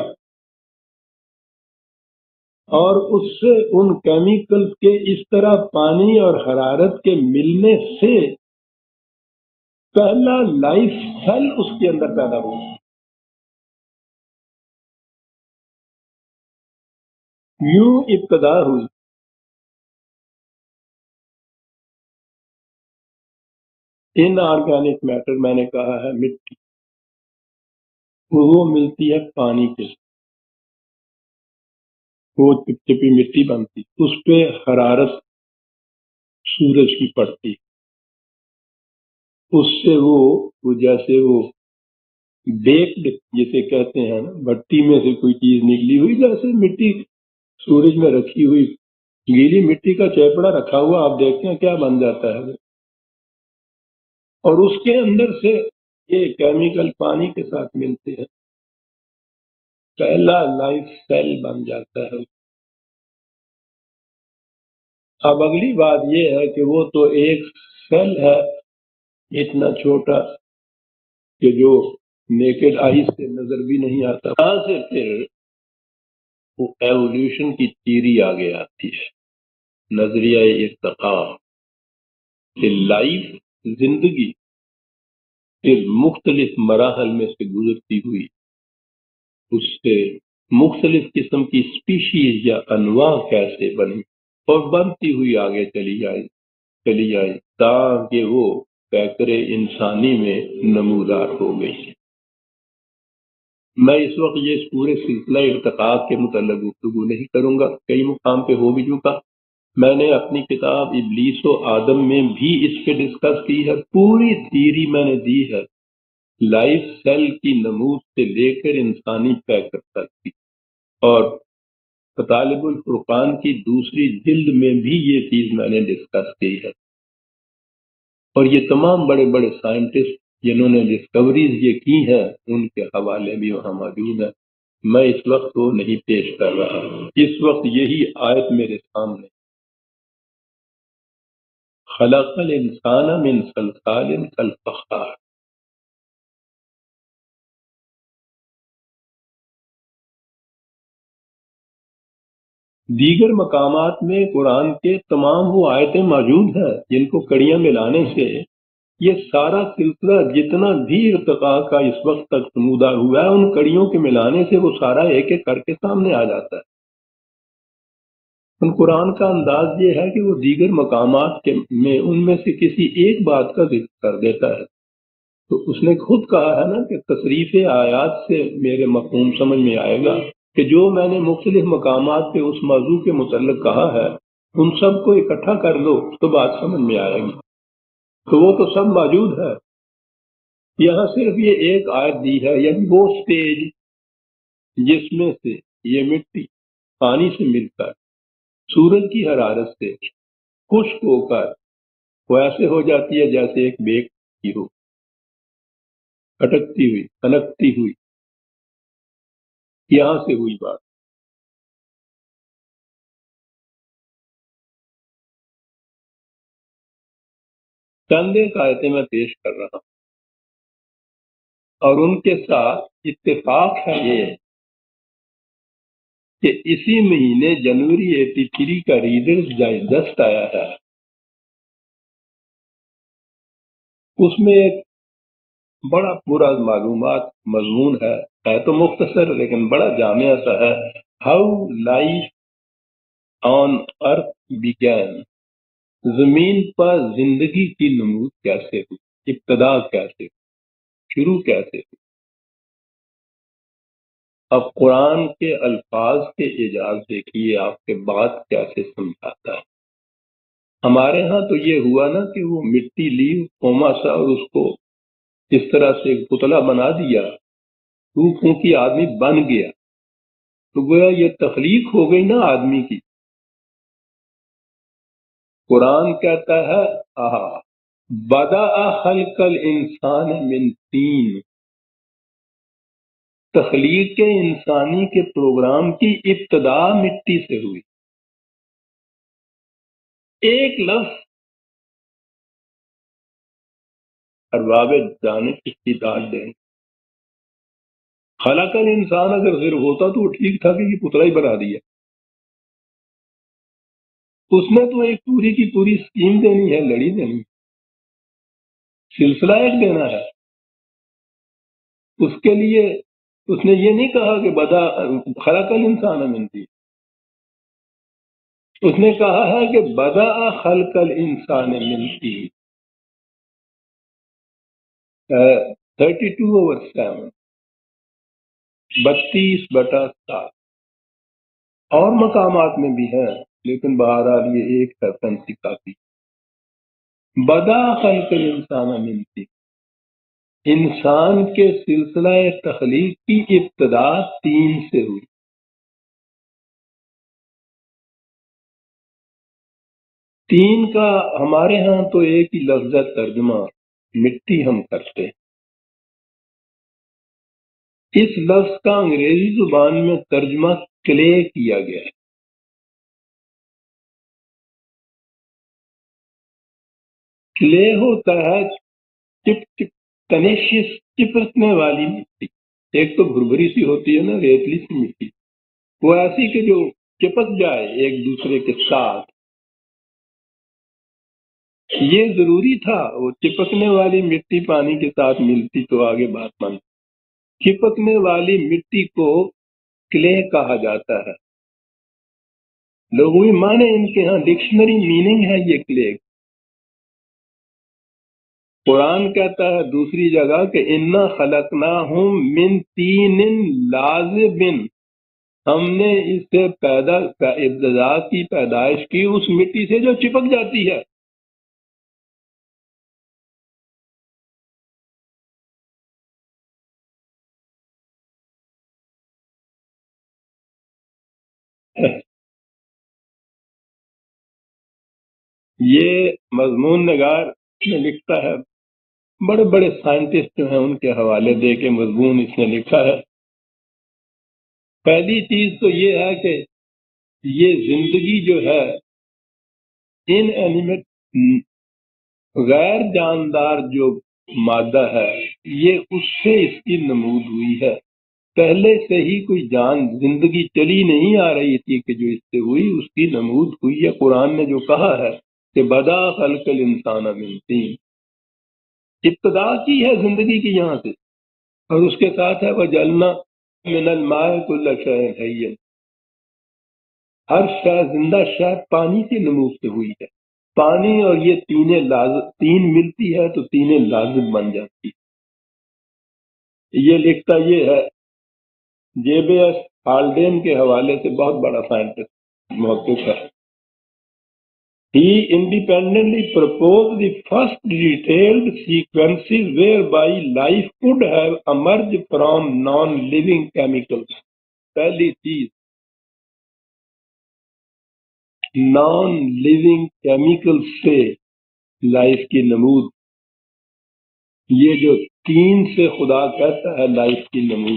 اور اس سے ان کیمیکل کے اس طرح پانی اور حرارت کے ملنے سے پہلا لائف سیل اس کے اندر پیدا ہوا۔ یوں ابتدا ہوئی۔ ان آرگینک میٹر میں نے کہا ہے مٹی، وہ ملتی ہے پانی کے، وہ چپ چپی مٹی بنتی، اس پہ حرارت سورج کی پڑتی، اس سے وہ وہ جیسے وہ بیکڈ جسے کہتے ہیں نا، بھٹی میں سے کوئی چیز نکلی ہوئی، جیسے مٹی سورج میں رکھی ہوئی گیلی مٹی کا چیپڑا رکھا ہوا، آپ دیکھتے ہیں کیا بن جاتا ہے وہ، اور اس کے اندر سے یہ کیمیکل پانی کے ساتھ ملتے ہیں، پہلا لائف سیل بن جاتا ہے۔ اب اگلی بات یہ ہے کہ وہ تو ایک سیل ہے اتنا چھوٹا کہ جو نیکڈ آئی سے نظر بھی نہیں آتا، کہاں سے پھر وہ ایولیوشن کی تھیوری آگے آتی ہے، نظریہ ارتقاء، کہ لائف زندگی پھر مختلف مراحل میں سے گزرتی ہوئی اس سے مختلف قسم کی اسپیشیز یا انواع کیسے بنی اور بنتی ہوئی آگے چلی جائے چلی جائے تاکہ وہ پیکر انسانی میں نمودار ہو گئی۔ میں اس وقت یہ پورے سلسلہ ارتقاء کے متعلق گفتگو نہیں کروں گا، کئی مقام پہ ہو بھی چکا، میں نے اپنی کتاب ابلیس و آدم میں بھی اس پہ ڈسکس کی ہے، پوری تھیوری میں نے دی ہے لائف سیل کی نمود سے لے کر انسانی پیکر تک کی، اور مطالب الفرقان کی دوسری جلد میں بھی یہ چیز میں نے ڈسکس کی ہے، اور یہ تمام بڑے بڑے سائنٹسٹ جنہوں نے ڈسکوریز یہ کی ہیں ان کے حوالے بھی وہاں موجود ہیں، میں اس وقت وہ نہیں پیش کر رہا، اس وقت یہی آیت میرے سامنے، خلق الانسان من صلصال کالفخار۔ دیگر مقامات میں قرآن کے تمام وہ آیتیں موجود ہیں جن کو کڑیاں ملانے سے یہ سارا سلسلہ جتنا بھی ارتقاء کا اس وقت تک نمودار ہوا ہے، ان کڑیوں کے ملانے سے وہ سارا ایک ایک کر کے سامنے آ جاتا ہے۔ ان قرآن کا انداز یہ ہے کہ وہ دیگر مقامات کے میں ان میں سے کسی ایک بات کا ذکر کر دیتا ہے، تو اس نے خود کہا ہے نا کہ تصریف آیات سے میرے مفہوم سمجھ میں آئے گا کہ جو میں نے مختلف مقامات پہ اس موضوع کے متعلق کہا ہے ان سب کو اکٹھا کر دو تو بات سمجھ میں آئے گی، تو وہ تو سب موجود ہے، یہاں صرف یہ ایک آیت دی ہے، یعنی وہ سٹیج جس میں سے یہ مٹی پانی سے مل کر سورج کی حرارت سے خشک ہو کر وہ ایسے ہو جاتی ہے جیسے ایک بیک کی ہو، اٹکتی ہوئی کھنکتی ہوئی، یہاں سے ہوئی بات۔ چند ایک آیتیں میں پیش کر رہا ہوں، اور ان کے ساتھ اتفاق ہے یہ کہ اسی مہینے جنوری ایٹی تھری کا ریڈرز ڈائجسٹ آیا ہے، اس میں ایک بڑا پورا معلومات مضمون ہے ہے تو مختصر لیکن بڑا جامع سا ہے، ہاؤ لائف آن ارتھ بیگن، زمین پر زندگی کی نمود کیسے ہوئی۔ ابتدا کیسے، شروع کیسے؟ اب قرآن کے الفاظ کے اعجاز دیکھیے آپ کے بات کیسے سمجھاتا ہے۔ ہمارے ہاں تو یہ ہوا نا کہ وہ مٹی لی قوما سا اور اس کو اس طرح سے ایک پتلا بنا دیا، تو کیونکہ آدمی بن گیا تو گویا یہ تخلیق ہو گئی نا آدمی کی۔ قرآن کہتا ہے آہا بدأ خلق الانسان من طین، تخلیق کے انسانی کے پروگرام کی ابتدا مٹی سے ہوئی۔ ایک لفظ ارباب دانش اس کی داد دیں، خلق الانسان اگر صرف ہوتا تو وہ ٹھیک تھا کہ یہ پتلا ہی بنا دیا، اس نے تو ایک پوری کی پوری اسکیم دینی ہے، لڑی دینی، سلسلہ ایک دینا ہے۔ اس کے لیے اس نے یہ نہیں کہا کہ بدا خلق الانسان من طین، اس نے کہا ہے کہ بدأ خلق الانسان من طین، تھرٹی ٹو اوور سیون، بتیس بٹا سات، اور مقامات میں بھی ہیں لیکن بہرحال یہ ایک سینسی کافی۔ بدأ خلق الانسان من طین، انسان کے سلسلہ تخلیق کی ابتدا تین سے ہوئی۔ تین کا ہمارے ہاں تو ایک ہی لفظ ہے ترجمہ، مٹی ہم کرتے ہیں۔ اس لفظ کا انگریزی زبان میں ترجمہ کلے کیا گیا ہے۔ کلے ہوتا ہے چپ چپ تنیشس، چپکنے والی مٹی۔ ایک تو بھربھری سی ہوتی ہے نا، ریتلی سی مٹی، وہ ایسی کہ جو چپک جائے ایک دوسرے کے ساتھ۔ یہ ضروری تھا، وہ چپکنے والی مٹی پانی کے ساتھ ملتی تو آگے بات بن۔ چپکنے والی مٹی کو کلے کہا جاتا ہے۔ لغوی معنی ان کے ہاں ڈکشنری میننگ ہے یہ کلے۔ قرآن کہتا ہے دوسری جگہ کہ انا خلقناہم من طین لازب، ہم نے اسے پیدا ابتدا کی پیدائش کی اس مٹی سے جو چپک جاتی ہے۔ یہ مضمون نگار میں لکھتا ہے، بڑے بڑے سائنٹسٹ جو ہیں ان کے حوالے دے کے مضمون اس نے لکھا ہے۔ پہلی چیز تو یہ ہے کہ یہ زندگی جو ہے ان اینیمیٹ غیر جاندار جو مادہ ہے یہ اس سے اس کی نمود ہوئی ہے، پہلے سے ہی کوئی جان زندگی چلی نہیں آ رہی تھی کہ جو اس سے ہوئی، اس کی نمود ہوئی ہے۔ قرآن نے جو کہا ہے کہ بدأ خلق الانسان من طین، ابتدا کی ہے زندگی کی یہاں سے، اور اس کے ساتھ ہے وجعلنا من الماء کل شیء حی، ہر شے زندہ شے پانی کی نمود سے ہوئی ہے۔ پانی اور یہ تینیں لازم، تین ملتی ہے تو تینیں لازم بن جاتی۔ یہ لکھتا یہ ہے جے بے ایس ہالڈین کے حوالے سے، بہت بڑا سائنٹسٹ محقق ہے۔ He independently proposed the first detailed sequences whereby life could have emerged from non-living chemicals. پہلی چیز نان لیونگ کیمیکل سے لائف کی نمود، یہ جو تین سے خدا کہتا ہے لائف کی نمود،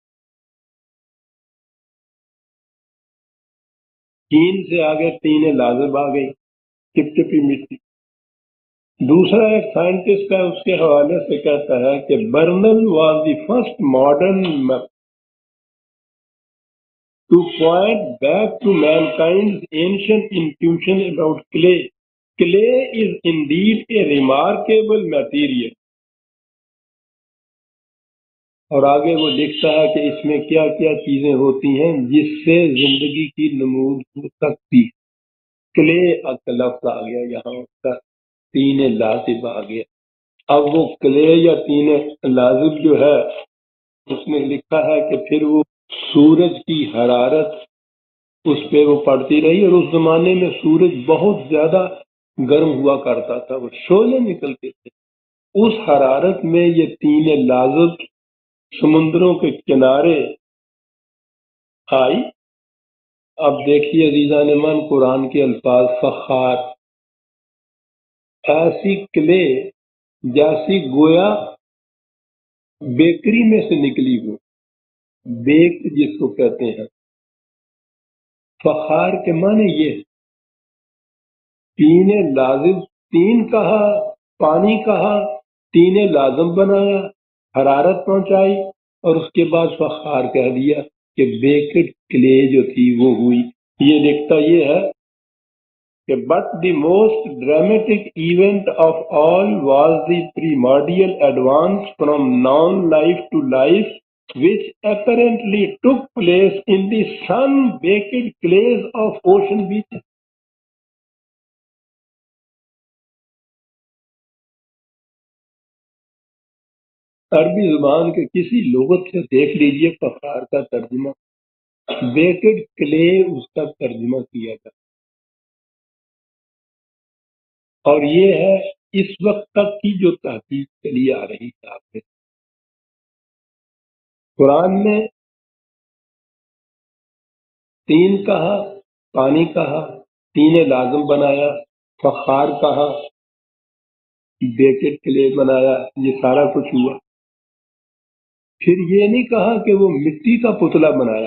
تین سے آگے تین لازم آ گئی، چپ چپی مٹی۔ دوسرا ایک سائنٹسٹ ہے، اس کے حوالے سے کہتا ہے کہ Bernal was the first modern to point back to mankind's ancient intuition about clay, clay is indeed a remarkable material. اور آگے وہ لکھتا ہے کہ اس میں کیا کیا چیزیں ہوتی ہیں جس سے زندگی کی نمود ہو سکتی ہے۔ کلے کا لفظ آ گیا یہاں، اس کا تین لازم آ گیا۔ اب وہ کلے یا تین لازم جو ہے اس نے لکھا ہے کہ پھر وہ سورج کی حرارت اس پہ وہ پڑتی رہی، اور اس زمانے میں سورج بہت زیادہ گرم ہوا کرتا تھا، وہ شعلے نکلتے تھے، اس حرارت میں یہ تین لازم سمندروں کے کنارے آئی۔ اب دیکھیے عزیزان من، قرآن کے الفاظ فخار، ایسی کلے جیسی گویا بیکری میں سے نکلی ہو، بیک جس کو کہتے ہیں۔ فخار کے معنی یہ تین لازم، تین کہا، پانی کہا، تین لازم بنایا، حرارت پہنچائی، اور اس کے بعد فخار کہہ دیا کہ بیکڈ کلے جو تھی وہ ہوئی۔ یہ لکھتا یہ ہے کہ but the most dramatic event of all was the primordial advance from non-life to life, which apparently took place in the sun-baked clays of ocean beaches. عربی زبان کے کسی لغت سے دیکھ لیجئے فخار کا ترجمہ، بیکڈ کلے اس کا ترجمہ کیا تھا، اور یہ ہے اس وقت تک کی جو تحقیق چلی آ رہی ہے۔ آپ نے قرآن میں تین کہا، پانی کہا، تین لازم بنایا، فخار کہا، بیکٹ کلے بنایا، یہ سارا کچھ ہوا۔ پھر یہ نہیں کہا کہ وہ مٹی کا پتلا بنایا،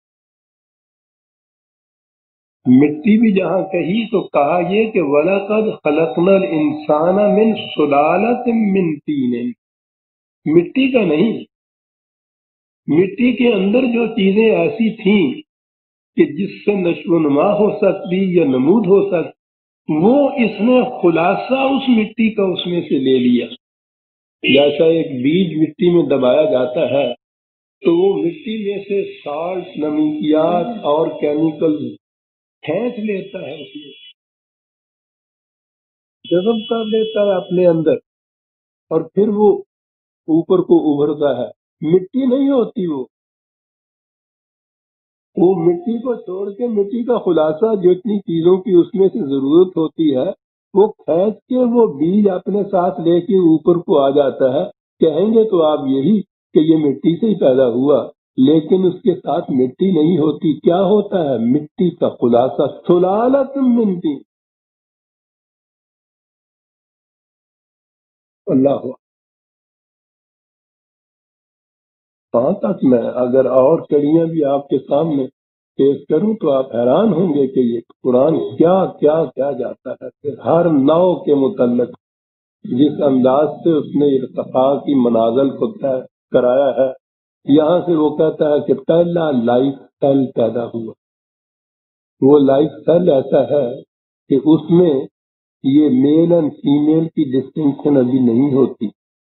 مٹی بھی جہاں کہی تو کہا یہ کہ وَلَقَدْ خَلَقْنَا الْإِنسَانَ مِنْ سُلَالَةٍ مِّن طِينٍ، مٹی کا نہیں، مٹی کے اندر جو چیزیں ایسی تھیں کہ جس سے نشو و نما ہو سکتی یا نمود ہو سکتی، وہ اس نے خلاصہ اس مٹی کا اس میں سے لے لیا۔ جیسا ایک بیج مٹی میں دبایا جاتا ہے تو وہ مٹی میں سے سالٹ، نمکیات اور کیمیکل کھینچ لیتا ہے، اس میں جذب کر لیتا ہے اپنے اندر، اور پھر وہ اوپر کو ابھرتا ہے۔ مٹی نہیں ہوتی وہ وہ مٹی کو چھوڑ کے مٹی کا خلاصہ جتنی چیزوں کی اس میں سے ضرورت ہوتی ہے وہ کھینچ کے وہ بیج اپنے ساتھ لے کے اوپر کو آ جاتا ہے۔ کہیں گے تو آپ یہی کہ یہ مٹی سے ہی پیدا ہوا، لیکن اس کے ساتھ مٹی نہیں ہوتی، کیا ہوتا ہے؟ مٹی کا خلاصہ، سلالۃ من طین۔ اللہ، کہاں تک میں اگر اور کڑیاں بھی آپ کے سامنے پیش کروں تو آپ حیران ہوں گے کہ یہ قرآن کیا کیا کیا جاتا ہے، کہ ہر نو کے متعلق جس انداز سے اس نے ارتقاء کی منازل کو طے کرایا ہے۔ یہاں سے وہ کہتا ہے کہ پہلا لائف سیل پیدا ہوا، وہ لائف سیل ایسا ہے کہ اس میں یہ میل اینڈ فیمیل کی ڈسٹنکشن ابھی نہیں ہوتی،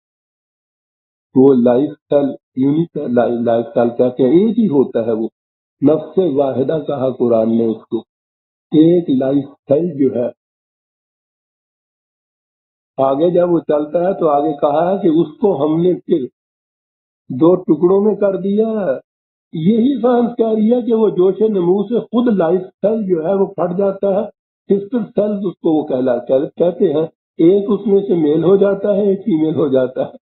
وہ life cell unit life cell کہتے ہیں، ایک ہی ہوتا ہے، وہ نفس واحدہ کہا قرآن نے اس کو۔ ایک لائف سیل جو ہے، آگے جب وہ چلتا ہے تو آگے کہا ہے کہ اس کو ہم نے پھر دو ٹکڑوں میں کر دیا ہے۔ یہی سائنس کہہ رہی ہے کہ وہ جوش نمو سے خود لائف سیل جو ہے وہ پھٹ جاتا ہے، سسٹر سیلز اس کو وہ کہلاتا کہتے ہیں، ایک اس میں سے میل ہو جاتا ہے، ایک فیمیل ہو جاتا ہے۔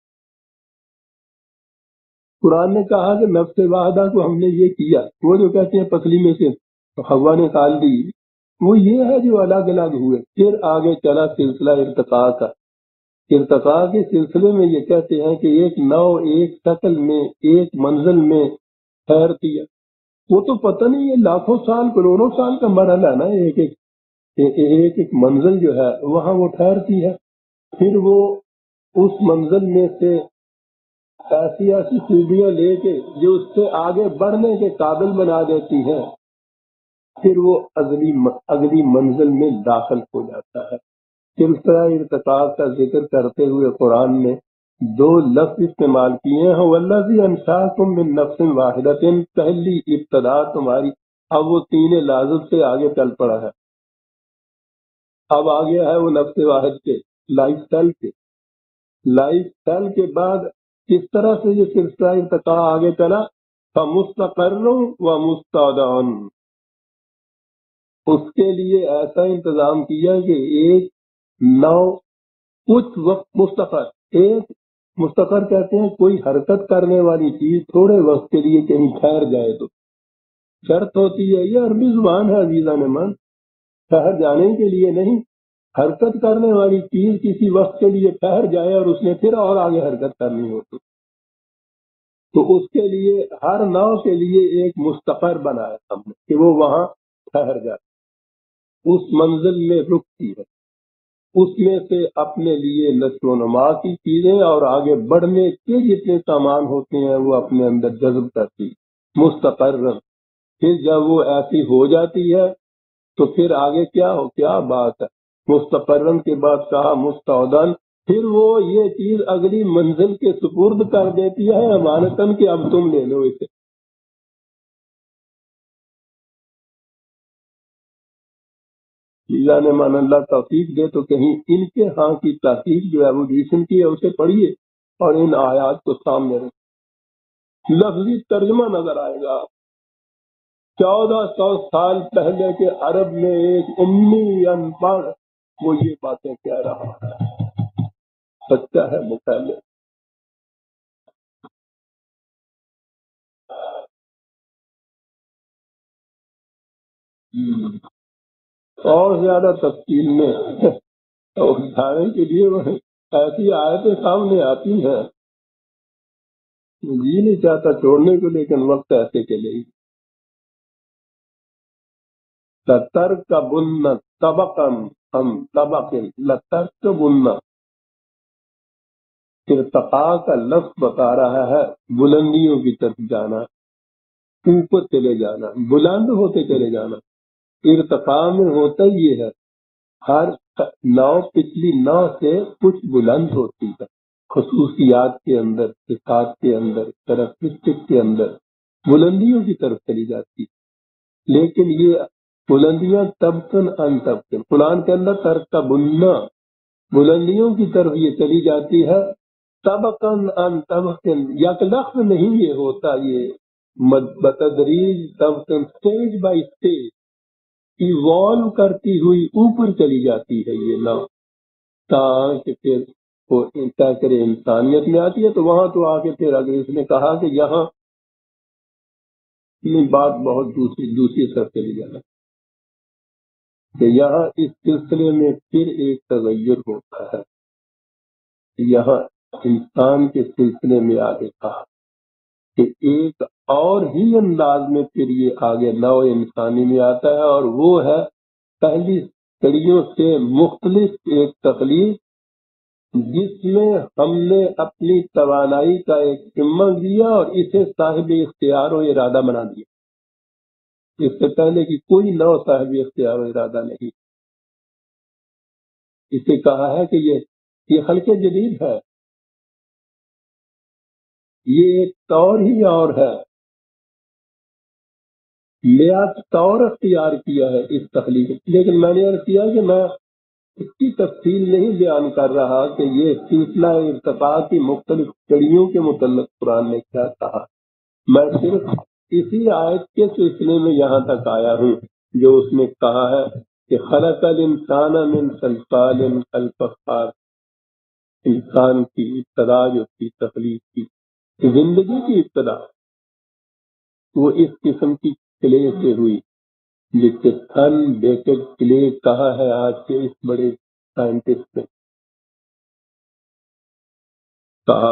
قرآن نے کہا کہ نفس واحدہ کو ہم نے یہ کیا، وہ جو کہتے ہیں پتلی میں سے ہوا نکال دی، وہ یہ ہے جو الگ الگ ہوئے۔ پھر آگے چلا سلسلہ ارتقاء کا، ارتقاء کے سلسلے میں یہ کہتے ہیں کہ ایک نو ایک شکل میں ایک منزل میں ٹھہرتی ہے، وہ تو پتہ نہیں، یہ لاکھوں سال کروڑوں سال کا مرحلہ ہے نا، ایک ایک ایک ایک منزل جو ہے وہاں وہ ٹھہرتی ہے۔ پھر وہ اس منزل میں سے ایسی ایسی خوبیاں لے کے جو اس سے آگے بڑھنے کے قابل بنا دیتی ہیں، پھر وہ اگلی اگلی منزل میں داخل ہو جاتا ہے۔ سلسلہ ارتقاء کا ذکر کرتے ہوئے قرآن نے دو لفظ استعمال کیے ہیں، والذی انشاکم من نفس واحدۃ، پہلی ابتدا تمہاری۔ اب وہ تین لازم سے آگے چل پڑا ہے، اب آگے ہے وہ نفس واحد کے، لائف سٹائل کے۔ لائف سٹائل کے بعد کس طرح سے یہ سلسلہ ارتقا آگے چلا؟ فمستقر و مستودع، اس کے لیے ایسا انتظام کیا کہ ایک نو کچھ وقت مستقر، ایک مستقر کہتے ہیں کوئی حرکت کرنے والی چیز تھوڑے وقت کے لیے کہیں ٹھہر جائے تو شرط ہوتی ہے، یہ عربی زبان ہے عزیزان من، ٹھہر جانے کے لیے نہیں، حرکت کرنے والی چیز کسی وقت کے لیے ٹھہر جائے اور اس نے پھر اور آگے حرکت کرنی ہوتی، تو اس کے لیے ہر نو کے لیے ایک مستقر بنایا ہم نے کہ وہ وہاں ٹھہر جائے، اس منزل میں رکتی ہے، اس میں سے اپنے لیے نشو و نما کی چیزیں اور آگے بڑھنے کے جتنے سامان ہوتے ہیں وہ اپنے اندر جذب کرتی مستقر۔ پھر جب وہ ایسی ہو جاتی ہے تو پھر آگے کیا ہو، کیا بات ہے، مستقرن کے بعد کہا مستودعن، پھر وہ یہ چیز اگلی منزل کے سپرد کر دیتی ہے امانتاً کہ اب تم لے لو اسے۔ اللہ نے مان اللہ توفیق دے تو کہیں ان کے ہاں کی تحقیق جو ایوولوشن کی ہے اسے پڑھیے اور ان آیات کو سامنے رکھیں، لفظی ترجمہ نظر آئے گا۔ چودہ سو سال پہلے کے عرب میں ایک امی ان پڑھ وہ یہ باتیں کہہ رہا ہے، سچا ہے مکمل۔ اور زیادہ تفصیل میں اٹھانے کے لیے وہ ایسی آیتیں سامنے آتی ہیں، جی نہیں چاہتا چھوڑنے کو، لیکن وقت ایسے کے لیے لتر کا بننا طبقاً ہم طبق لتر کا بننا، ارتقاء کا لفظ بتا رہا ہے بلندیوں کی طرف جانا، اوپر چلے جانا، بلند ہوتے چلے جانا۔ ارتقاء میں ہوتا یہ ہے ہر نو پچھلی نو سے کچھ بلند ہوتی ہے، خصوصیات کے اندر، صفات کے اندر، کریکٹرسٹک کے اندر بلندیوں کی طرف چلی جاتی ہے، لیکن یہ بلندیاں طبقاً ان طبقاً، قرآن کے اندر ترقہ بننا بلندیوں کی طرف یہ چلی جاتی ہے، طبقاً ان طبقاً، یک لفظ نہیں یہ ہوتا، یہ بتدریج طبقاً، اسٹیج بائی اسٹیج ایوالو کرتی ہوئی اوپر چلی جاتی ہے یہ نو، تاکہ پھر وہ طے کرے انسانیت میں آتی ہے۔ تو وہاں تو آ کے پھر اگر اس نے کہا کہ یہاں بات بہت دوسری دوسری طرف چلی جانا کہ یہاں اس سلسلے میں پھر ایک تغیر ہوتا ہے، یہاں انسان کے سلسلے میں آگے کہا کہ ایک اور ہی انداز میں پھر یہ آگے نو انسانی میں آتا ہے، اور وہ ہے پہلی کڑیوں سے مختلف ایک تخلیق جس میں ہم نے اپنی توانائی کا ایک ذمہ دیا اور اسے صاحب اختیار و ارادہ بنا دیا، اس سے پہلے کی کوئی نو صاحب اختیار و ارادہ نہیں، اسے کہا ہے کہ یہ یہ خلق جدید ہے، یہ ایک طور ہی اور ہے، لحاظ طور اختیار کیا ہے اس تخلیق۔ لیکن میں نے عرض کیا کہ میں اس کی تفصیل نہیں بیان کر رہا کہ یہ سلسلہ ارتقاء کی مختلف کڑیوں کے متعلق قرآن نے کیا کہا، میں صرف اسی آیت کے سلسلے میں یہاں تک آیا ہوں جو اس نے کہا ہے کہ خلق الانسان من صلصال کالفخار، انسان کی ابتدا جو تھی تخلیق کی، زندگی کی ابتدا وہ اس قسم کی کلے سے ہوئی جس سے تھن بیکڈ کلے کہا ہے آج کے اس بڑے سائنٹسٹ نے کہا،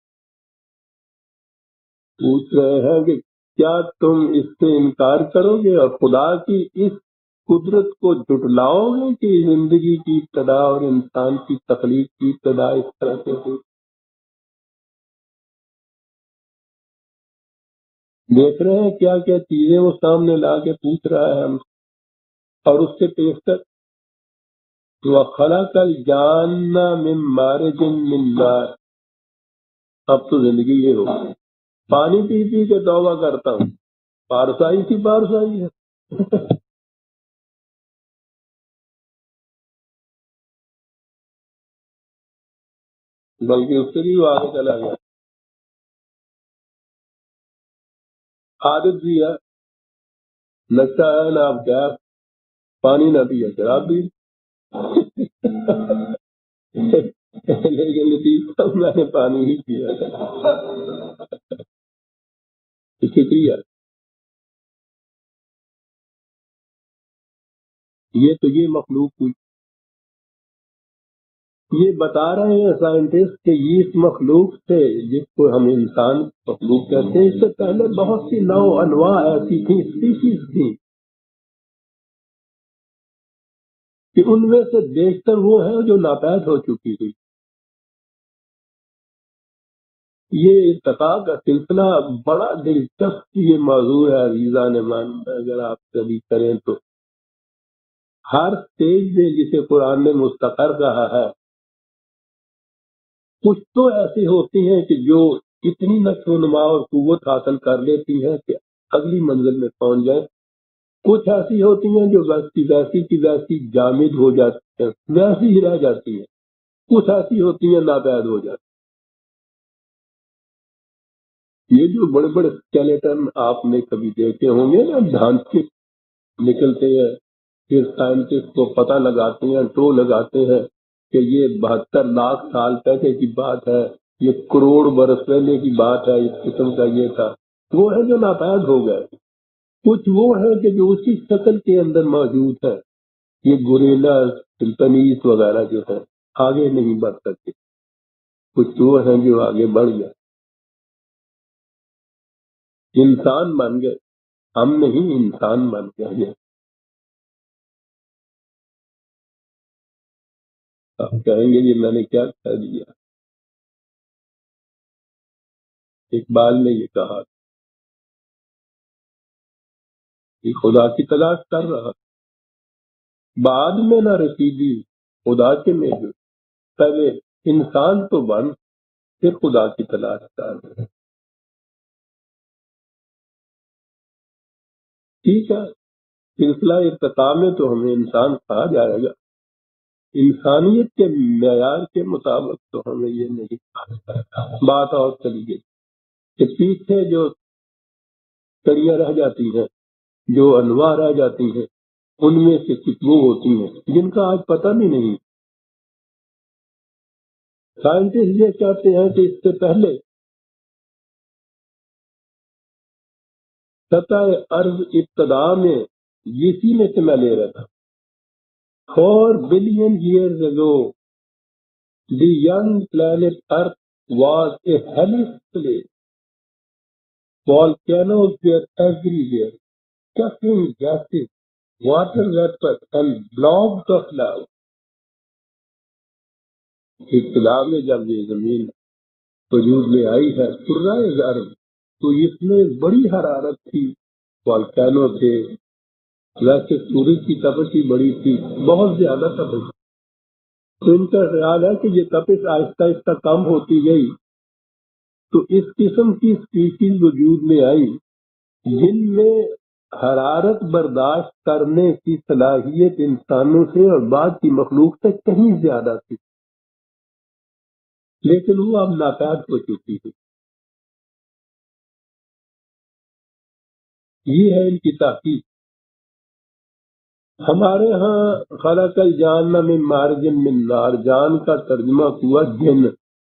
پوچھ رہے ہیں کہ کیا تم اس سے انکار کرو گے اور خدا کی اس قدرت کو جھٹلاؤ گے کہ زندگی کی ابتدا اور انسان کی تخلیق کی ابتدا اس طرح سے ہوئی؟ دیکھ رہے ہیں کیا کیا چیزیں وہ سامنے لا کے پوچھ رہا ہے ہم، اور اس سے پیشتر وَخَلَقَ الْجَانَّ مِن مَارِجٍ مِّن نَارٍ، اب تو زندگی یہ ہو پانی پی پی کے توبہ کرتا ہوں، پارسائی سی پارسائی ہے بلکہ اس سے بھی وہ آگے چلا گیا. عادت بھی ہے، لگتا ہے نا آپ کیا پانی نہ پیا شراب بھی. لیکن لطیفہ میں نے پانی ہی پیا تھا. شکریہ. یہ تو یہ مخلوق ہوئی. یہ بتا رہے ہیں سائنٹسٹ کہ یہ اس مخلوق سے، جس کو ہم انسان مخلوق کہتے ہیں، اس سے پہلے بہت سی نو انواع ایسی تھیں، اسپیشیز تھیں، کہ ان میں سے بیشتر وہ ہیں جو ناپید ہو چکی تھی. یہ ارتقاء کا سلسلہ بڑا دلچسپ یہ موضوع ہے عزیزان مان، اگر آپ کبھی کریں تو. ہر سٹیج میں جسے قرآن نے مستقر کہا ہے، کچھ تو ایسی ہوتی ہیں کہ جو اتنی نشو و نما اور قوت حاصل کر لیتی ہیں کہ اگلی منزل میں پہنچ جائیں. کچھ ایسی ہوتی ہیں جو ویسی ویسی کی ویسی جامد ہو جاتی ہیں، ویسی ہی رہ جاتی ہیں. کچھ ایسی ہوتی ہیں ناپید ہو جاتی. یہ جو بڑے بڑے اسکیلیٹن آپ نے کبھی دیکھے ہوں گے نا، ڈھانچے نکلتے ہیں، پھر سائنٹسٹ کو پتہ لگاتے ہیں، ٹو لگاتے ہیں کہ یہ بہتر لاکھ سال پہلے کی بات ہے، یہ کروڑ برس پہلے کی بات ہے، اس قسم کا یہ تھا. وہ ہے جو ناپید ہو گئے. کچھ وہ ہے کہ جو اسی شکل کے اندر موجود ہے. یہ گوریلا تنیس وغیرہ جو ہے آگے نہیں بڑھ سکتے. کچھ وہ ہیں جو آگے بڑھ گئے، انسان بن گئے. ہم نہیں، انسان بن گئے. آپ کہیں گے یہ میں نے کیا کہہ دیا. اقبال نے یہ کہا کہ خدا کی تلاش کر رہا، بعد میں نہ رسیدی خدا کے میں جو، پہلے انسان تو بن پھر خدا کی تلاش کر. ٹھیک ہے، سلسلہ ارتقاء میں تو ہمیں انسان کہا جائے گا. انسانیت کے معیار کے مطابق تو ہمیں یہ نہیں کہا. بات اور چلی گئی کہ پیچھے جو کڑیاں رہ جاتی ہیں، جو انواع رہ جاتی ہیں، ان میں سے کچھ وہ ہوتی ہیں جن کا آج پتہ بھی نہیں. سائنٹسٹ یہ کہتے ہیں کہ اس سے پہلے سطح ارض ابتدا میں، اسی میں سے میں لے رہا تھا، four billion years ago the young planet earth was a hellish place. Volcanoes were everywhere, scattering gases, water vapor, and blobs of lava. ابتدا میں جب یہ زمین وجود میں آئی ہے سرائے ارض، تو اس میں بڑی حرارت تھی، والکینو تھے. ویسے سورج کی تپش بھی بڑی تھی، بہت زیادہ تپش. تو ان کا خیال ہے کہ یہ تپش آہستہ آہستہ کم ہوتی گئی، تو اس قسم کی اسپیشیز وجود میں آئی جن میں حرارت برداشت کرنے کی صلاحیت انسانوں سے اور بعد کی مخلوق سے کہیں زیادہ تھی، لیکن وہ اب ناپید ہو چکی تھی. یہ ہے ان کی تحقیق. ہمارے ہاں خلق الجان من مارج من نار، جان کا ترجمہ ہوا جن،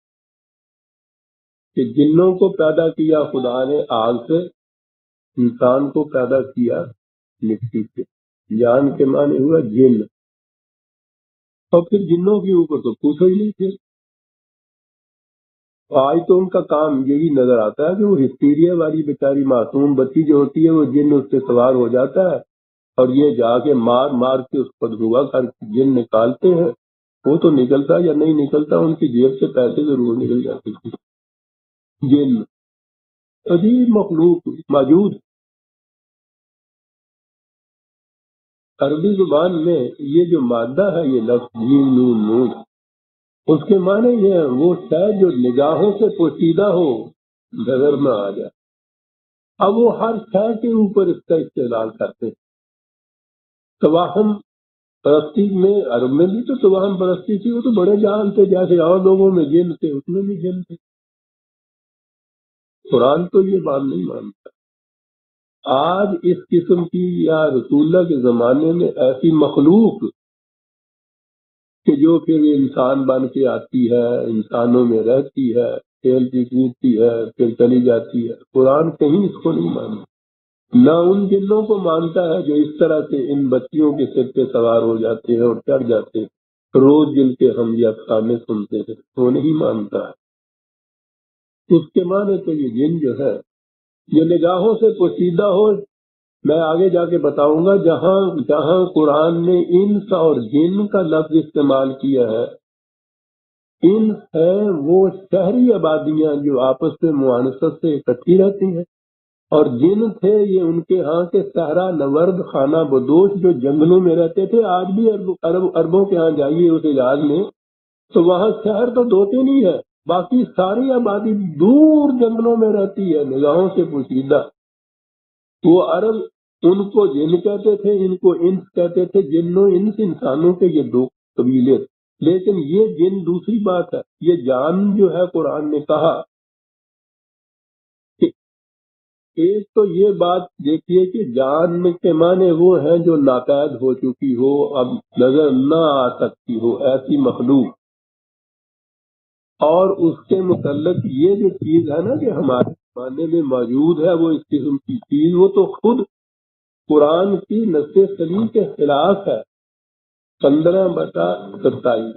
کہ جنوں کو پیدا کیا خدا نے آگ سے، انسان کو پیدا کیا مٹی سے. جان کے معنی ہوا جن. اور پھر جنوں کے اوپر تو پوچھو ہی نہیں تھے. آج تو ان کا کام یہی نظر آتا ہے کہ وہ ہسٹیریا والی بیچاری معصوم بچی جو ہوتی ہے، وہ جن اس پہ سوار ہو جاتا ہے اور یہ جا کے مار مار کے اس کو دھوا کر جن نکالتے ہیں. وہ تو نکلتا یا نہیں نکلتا، ان کی جیب سے پیسے ضرور نکل جاتے تھے. جن عجیب مخلوق موجود. عربی زبان میں یہ جو مادہ ہے، یہ لفظ جیم نون نون، اس کے معنی یہ ہے وہ شاید جو نگاہوں سے پوشیدہ ہو، نظر میں آ جائے. اب وہ ہر شے کے اوپر اس کا استعمال کرتے ہیں. تواہم پرستی میں عرب میں بھی تو توہم پرستی تھی، وہ تو بڑے جان تھے، جیسے اور لوگوں میں جن تھے اس میں بھی جن تھے۔ قرآن تو یہ بات نہیں مانتا۔ آج اس قسم کی یا رسول اللہ کے زمانے میں ایسی مخلوق کہ جو پھر انسان بن کے آتی ہے، انسانوں میں رہتی ہے، کھیلتی کودتی ہے، پھر چلی جاتی ہے، قرآن کہیں اس کو نہیں مانتا۔ نہ ان جنوں کو مانتا ہے جو اس طرح سے ان بچیوں کے سر پہ سوار ہو جاتے ہیں اور چڑھ جاتے ہیں، روز جن کے ہم یہ افسانے سنتے ہیں، وہ نہیں مانتا ہے۔ اس کے معنی تو یہ جن جو ہے یہ نگاہوں سے پوشیدہ ہو، میں آگے جا کے بتاؤں گا، جہاں جہاں قرآن نے انس اور جن کا لفظ استعمال کیا ہے، انس ہے وہ شہری آبادیاں جو آپس میں معانست سے اکٹھی رہتی ہیں، اور جن تھے یہ ان کے ہاں کے صحرا نورد خانہ بدوش جو جنگلوں میں رہتے تھے۔ آج بھی عرب عرب عربوں کے ہاں جائیے اس علاج میں تو وہاں شہر تو دو تین ہی ہے، باقی ساری آبادی دور جنگلوں میں رہتی ہے، نگاہوں سے پوشیدہ۔ وہ عرب ان کو جن کہتے تھے، ان کو انس کہتے تھے۔ جن و انس انسانوں کے یہ دو قبیلے، لیکن یہ جن دوسری بات ہے۔ یہ جان جو ہے قرآن نے کہا کہ ایک تو یہ بات دیکھیے کہ جان کے معنی وہ ہیں جو ناپید ہو چکی ہو، اب نظر نہ آ سکتی ہو، ایسی مخلوق۔ اور اس کے متعلق یہ جو چیز ہے نا کہ ہمارے زمانے میں موجود ہے، وہ اس قسم کی چیز، وہ تو خود قرآن کی نص صریح کے خلاف ہے۔ پندرہ بٹا ستائیس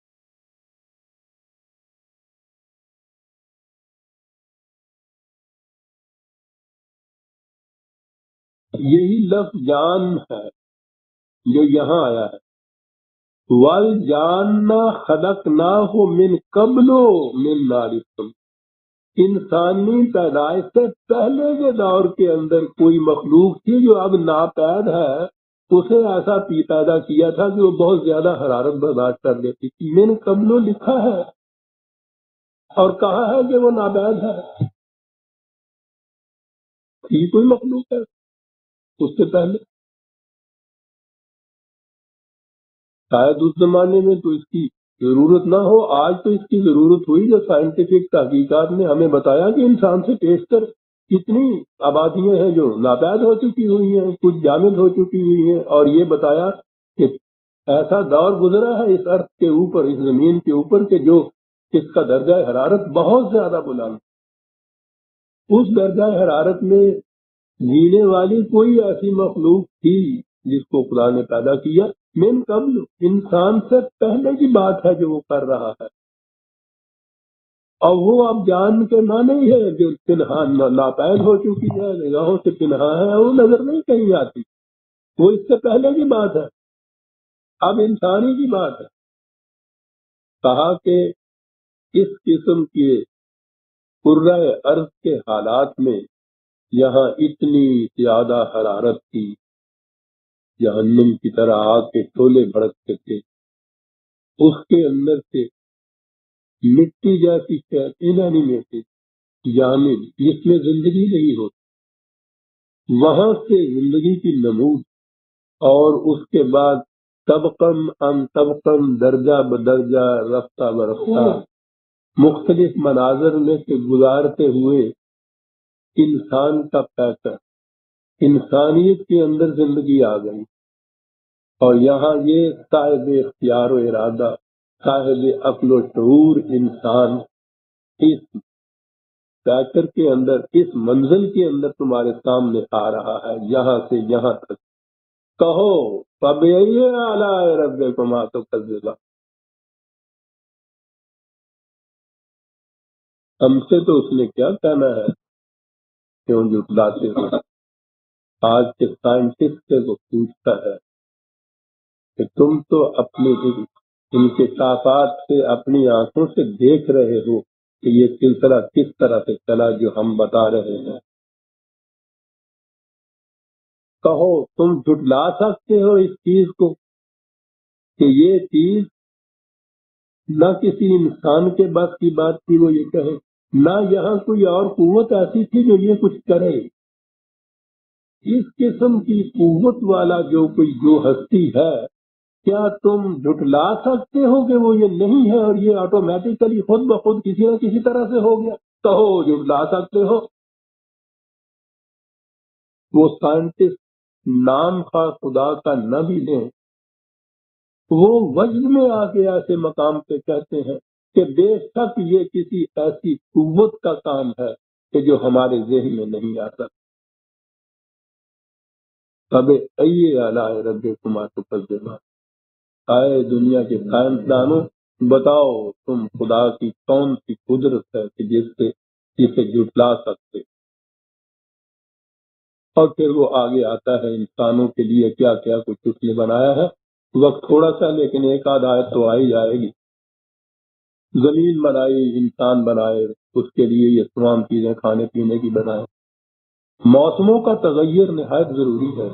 یہی لفظ جان ہے جو یہاں آیا ہے۔ ول جاننا خلق نہ ہو من قبل من نارکم، انسانی پیدائش سے پہلے کے دور کے اندر کوئی مخلوق تھی جو اب ناپید ہے، اسے ایسا پی پیدا کیا تھا کہ وہ بہت زیادہ حرارت برداشت کر لیتی تھی۔ من قبل لکھا ہے اور کہا ہے کہ وہ ناپید ہے، یہ کوئی مخلوق ہے اس سے پہلے؟ شاید اس زمانے میں تو اس کی ضرورت نہ ہو، آج تو اس کی ضرورت ہوئی جو سائنٹیفک تحقیقات نے ہمیں بتایا کہ انسان سے پیشتر کتنی آبادیاں ہیں جو ناپید ہو چکی ہوئی ہیں، کچھ جامد ہو چکی ہوئی ہیں، اور یہ بتایا کہ ایسا دور گزرا ہے اس ارض کے اوپر، اس زمین کے اوپر، کہ جو اس کا درجہ حرارت بہت زیادہ بلند، اس درجہ حرارت میں جینے والی کوئی ایسی مخلوق تھی جس کو خدا نے پیدا کیا من قبل، انسان سے پہلے کی بات ہے جو وہ کر رہا ہے۔ اور وہ اب جان کے معنی ہے جو پنہان ناپید ہو چکی ہے، نگاہوں سے پنہا ہے، وہ نظر نہیں کہیں آتی، وہ اس سے پہلے کی بات ہے، اب انسانی کی بات ہے۔ کہا کہ اس قسم کے قرہ ارض کے حالات میں یہاں اتنی زیادہ حرارت تھی، جہنم کی طرح آگ کے شعلے بھڑکتے تھے، اس کے اندر سے مٹی جیسی انانیمیٹڈ جامد جس میں زندگی نہیں ہوتی، وہاں سے زندگی کی نمود، اور اس کے بعد طبقم ان طبقم، درجہ بدرجہ، رفتہ برفتہ مختلف مناظر میں سے گزارتے ہوئے انسان کا پیکر، انسانیت کے اندر زندگی آ گئی۔ اور یہاں یہ صاحب اختیار و ارادہ، صاحب عقل و شعور انسان اس پیکر کے اندر، اس منزل کے اندر تمہارے سامنے آ رہا ہے، یہاں سے یہاں تک۔ کہو فَبِأَيِّ آلَاءِ رَبِّكُمَا تُكَذِّبَانِ، ہم سے تو اس نے کیا کہنا ہے، کیوں جھٹلاتے ہو؟ آج کے سائنٹسٹ سے وہ پوچھتا ہے کہ تم تو اپنی انکشافات سے، اپنی آنکھوں سے دیکھ رہے ہو کہ یہ سلسلہ کس طرح سے چلا جو ہم بتا رہے ہیں۔ کہو تم جھٹلا سکتے ہو اس چیز کو کہ یہ چیز نہ کسی انسان کے بس کی بات تھی وہ یہ کہے، نہ یہاں کوئی اور قوت ایسی تھی جو یہ کچھ کرے۔ اس قسم کی قوت والا جو کوئی جو ہستی ہے کیا تم جھٹلا سکتے ہو کہ وہ یہ نہیں ہے اور یہ آٹومیٹیکلی خود بخود کسی نہ کسی طرح سے ہو گیا؟ کہو جھٹلا سکتے ہو؟ وہ سائنٹسٹ نام خواہ خدا کا نہ بھی لیں، وہ وجد میں آ کے ایسے مقام پہ کہتے ہیں کہ بے شک یہ کسی ایسی قوت کا کام ہے کہ جو ہمارے ذہن میں نہیں آتا۔ تب ائی اعلی ربکما تکذبان، آئے دنیا کے سائنسدانوں بتاؤ تم خدا کی کون سی قدرت ہے کہ جس سے جسے جھٹلا سکتے۔ اور پھر وہ آگے آتا ہے انسانوں کے لیے کیا کیا کچھ اس نے بنایا ہے۔ وقت تھوڑا سا لیکن ایک آدھ آیت تو آئی جائے گی۔ زمین بنائی، انسان بنائے، اس کے لیے یہ تمام چیزیں کھانے پینے کی بنائے۔ موسموں کا تغیر نہایت ضروری ہے۔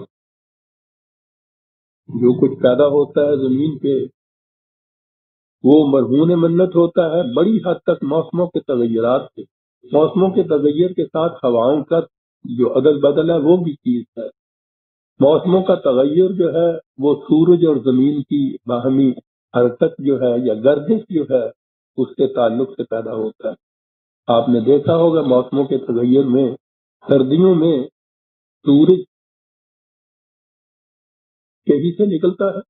جو کچھ پیدا ہوتا ہے زمین پہ وہ مرہون منت ہوتا ہے بڑی حد تک موسموں کے تغیرات سے۔ موسموں کے تغیر کے ساتھ ہواؤں کا جو عدل بدل ہے وہ بھی چیز ہے۔ موسموں کا تغیر جو ہے وہ سورج اور زمین کی باہمی حرکت جو ہے یا گردش جو ہے اس کے تعلق سے پیدا ہوتا ہے۔ آپ نے دیکھا ہوگا موسموں کے تغیر میں سردیوں میں سورج کہیں سے نکلتا ہے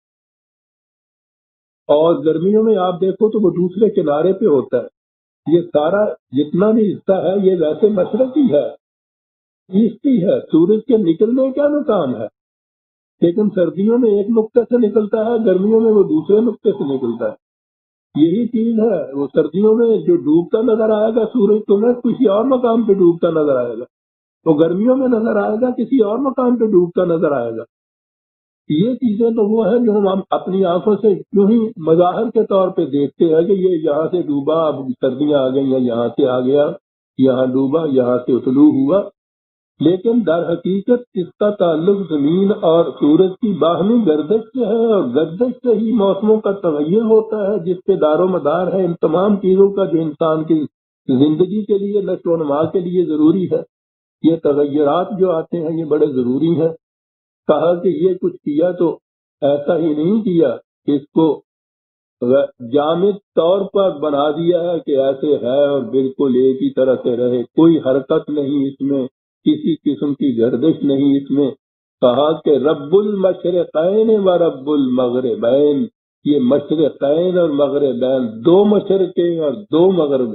اور گرمیوں میں آپ دیکھو تو وہ دوسرے کنارے پہ ہوتا ہے۔ یہ سارا جتنا بھی حصہ ہے یہ ویسے مشرقی ہے، ایسٹی ہے، سورج کے نکلنے کا مقام ہے، لیکن سردیوں میں ایک نقطے سے نکلتا ہے، گرمیوں میں وہ دوسرے نقطے سے نکلتا ہے۔ یہی چیز ہے، وہ سردیوں میں جو ڈوبتا نظر آئے گا سورج تمہیں کسی اور مقام پہ ڈوبتا نظر آئے گا، تو گرمیوں میں نظر آئے گا کسی اور مقام پہ ڈوبتا نظر آئے گا۔ یہ چیزیں تو وہ ہیں جو ہم اپنی آنکھوں سے یوں ہی مظاہر کے طور پہ دیکھتے ہیں کہ یہ یہاں سے ڈوبا، اب سردیاں آ گئی ہیں، یہاں سے آ گیا، یہاں ڈوبا، یہاں سے طلوع ہوا، لیکن در حقیقت اس کا تعلق زمین اور سورج کی باہمی گردش سے ہے، اور گردش سے ہی موسموں کا تغیر ہوتا ہے جس پہ دار و مدار ہے ان تمام چیزوں کا جو انسان کی زندگی کے لیے نشو و نما کے لیے ضروری ہے۔ یہ تغیرات جو آتے ہیں یہ بڑے ضروری ہیں۔ کہا کہ یہ کچھ کیا تو ایسا ہی نہیں کیا کہ اس کو جامد طور پر بنا دیا ہے کہ ایسے ہے اور بالکل ایک ہی طرح سے رہے، کوئی حرکت نہیں اس میں، کسی قسم کی گردش نہیں اس میں۔ کہا کہ رب المشرقین و رب المغربین، یہ مشرقین اور مغربین دو مشرقیں اور دو مغربیں۔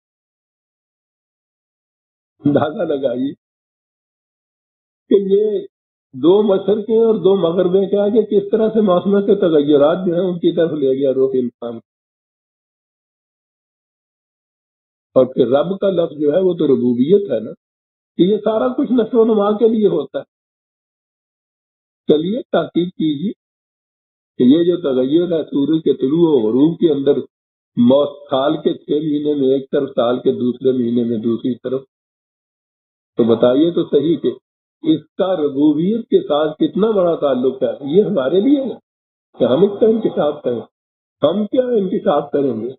اندازہ لگائیے کہ یہ دو مشرقیں اور دو مغربیں کیا کہ کس طرح سے موسم کے تغیرات جو ہیں ان کی طرف لے گیا روح انسان۔ اور پھر رب کا لفظ جو ہے وہ تو ربوبیت ہے نا، کہ یہ سارا کچھ نشو و نما کے لیے ہوتا ہے۔ چلیے تحقیق کیجیے کہ یہ جو تغیر ہے سورج کے طلوع و غروب کے اندر، سال کے چھ مہینے میں ایک طرف، سال کے دوسرے مہینے میں دوسری طرف، تو بتائیے تو صحیح کہ اس کا ربوبیت کے ساتھ کتنا بڑا تعلق ہے۔ یہ ہمارے لیے ہے کہ ہم اس کا انکشاف کریں، ہم کیا انکشاف کریں گے،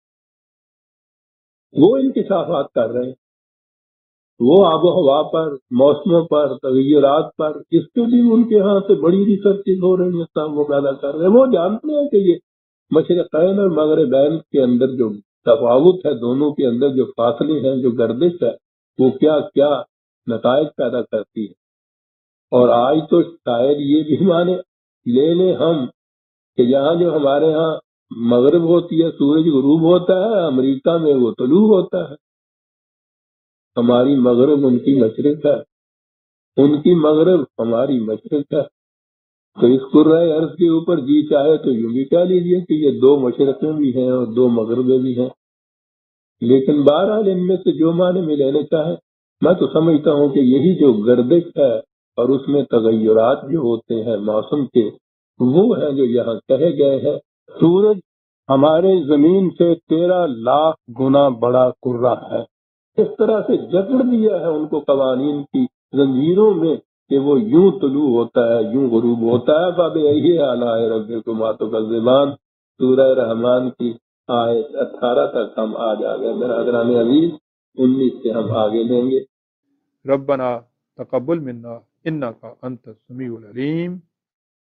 وہ انکشافات کر رہے ہیں، وہ آب و ہوا پر، موسموں پر، تغیرات پر، اس پہ بھی ان کے ہاں سے بڑی ریسرچ ہو رہی ہیں، سب وہ پیدا کر رہے ہیں۔ وہ جانتے ہیں کہ یہ مشرقین اور مغربین کے اندر جو تفاوت ہے، دونوں کے اندر جو فاصلے ہیں، جو گردش ہے، وہ کیا کیا نتائج پیدا کرتی ہے۔ اور آج تو شاید یہ بھی مانے لے لیں ہم کہ یہاں جو ہمارے ہاں مغرب ہوتی ہے، سورج غروب ہوتا ہے، امریکہ میں وہ طلوع ہوتا ہے۔ ہماری مغرب ان کی مشرق ہے، ان کی مغرب ہماری مشرق ہے۔ تو اس قرۂ ارض کے اوپر جی چاہے تو یوں بھی کہہ لیجیے کہ یہ دو مشرقیں بھی ہیں اور دو مغربیں بھی ہیں، لیکن بہرحال ان میں سے جو معنی میں لینے چاہیں، میں تو سمجھتا ہوں کہ یہی جو گردش ہے اور اس میں تغیرات جو ہوتے ہیں موسم کے، وہ ہیں جو یہاں کہے گئے ہیں۔ سورج ہمارے زمین سے تیرہ لاکھ گنا بڑا کرہ ہے۔ اس طرح سے جکڑ دیا ہے ان کو قوانین کی زنجیروں میں کہ وہ یوں طلوع ہوتا ہے، یوں غروب ہوتا ہے۔ فَبِأَيِّ آلَاءِ رَبِّكُمَا تُكَذِّبَانِ، سورہ رحمان کی آیت اٹھارہ تک ہم آج آ گئے۔ برادران عزیز انیس سے ہم آگے لیں گے۔ ربنا تقبل منا انک انت السمیع العلیم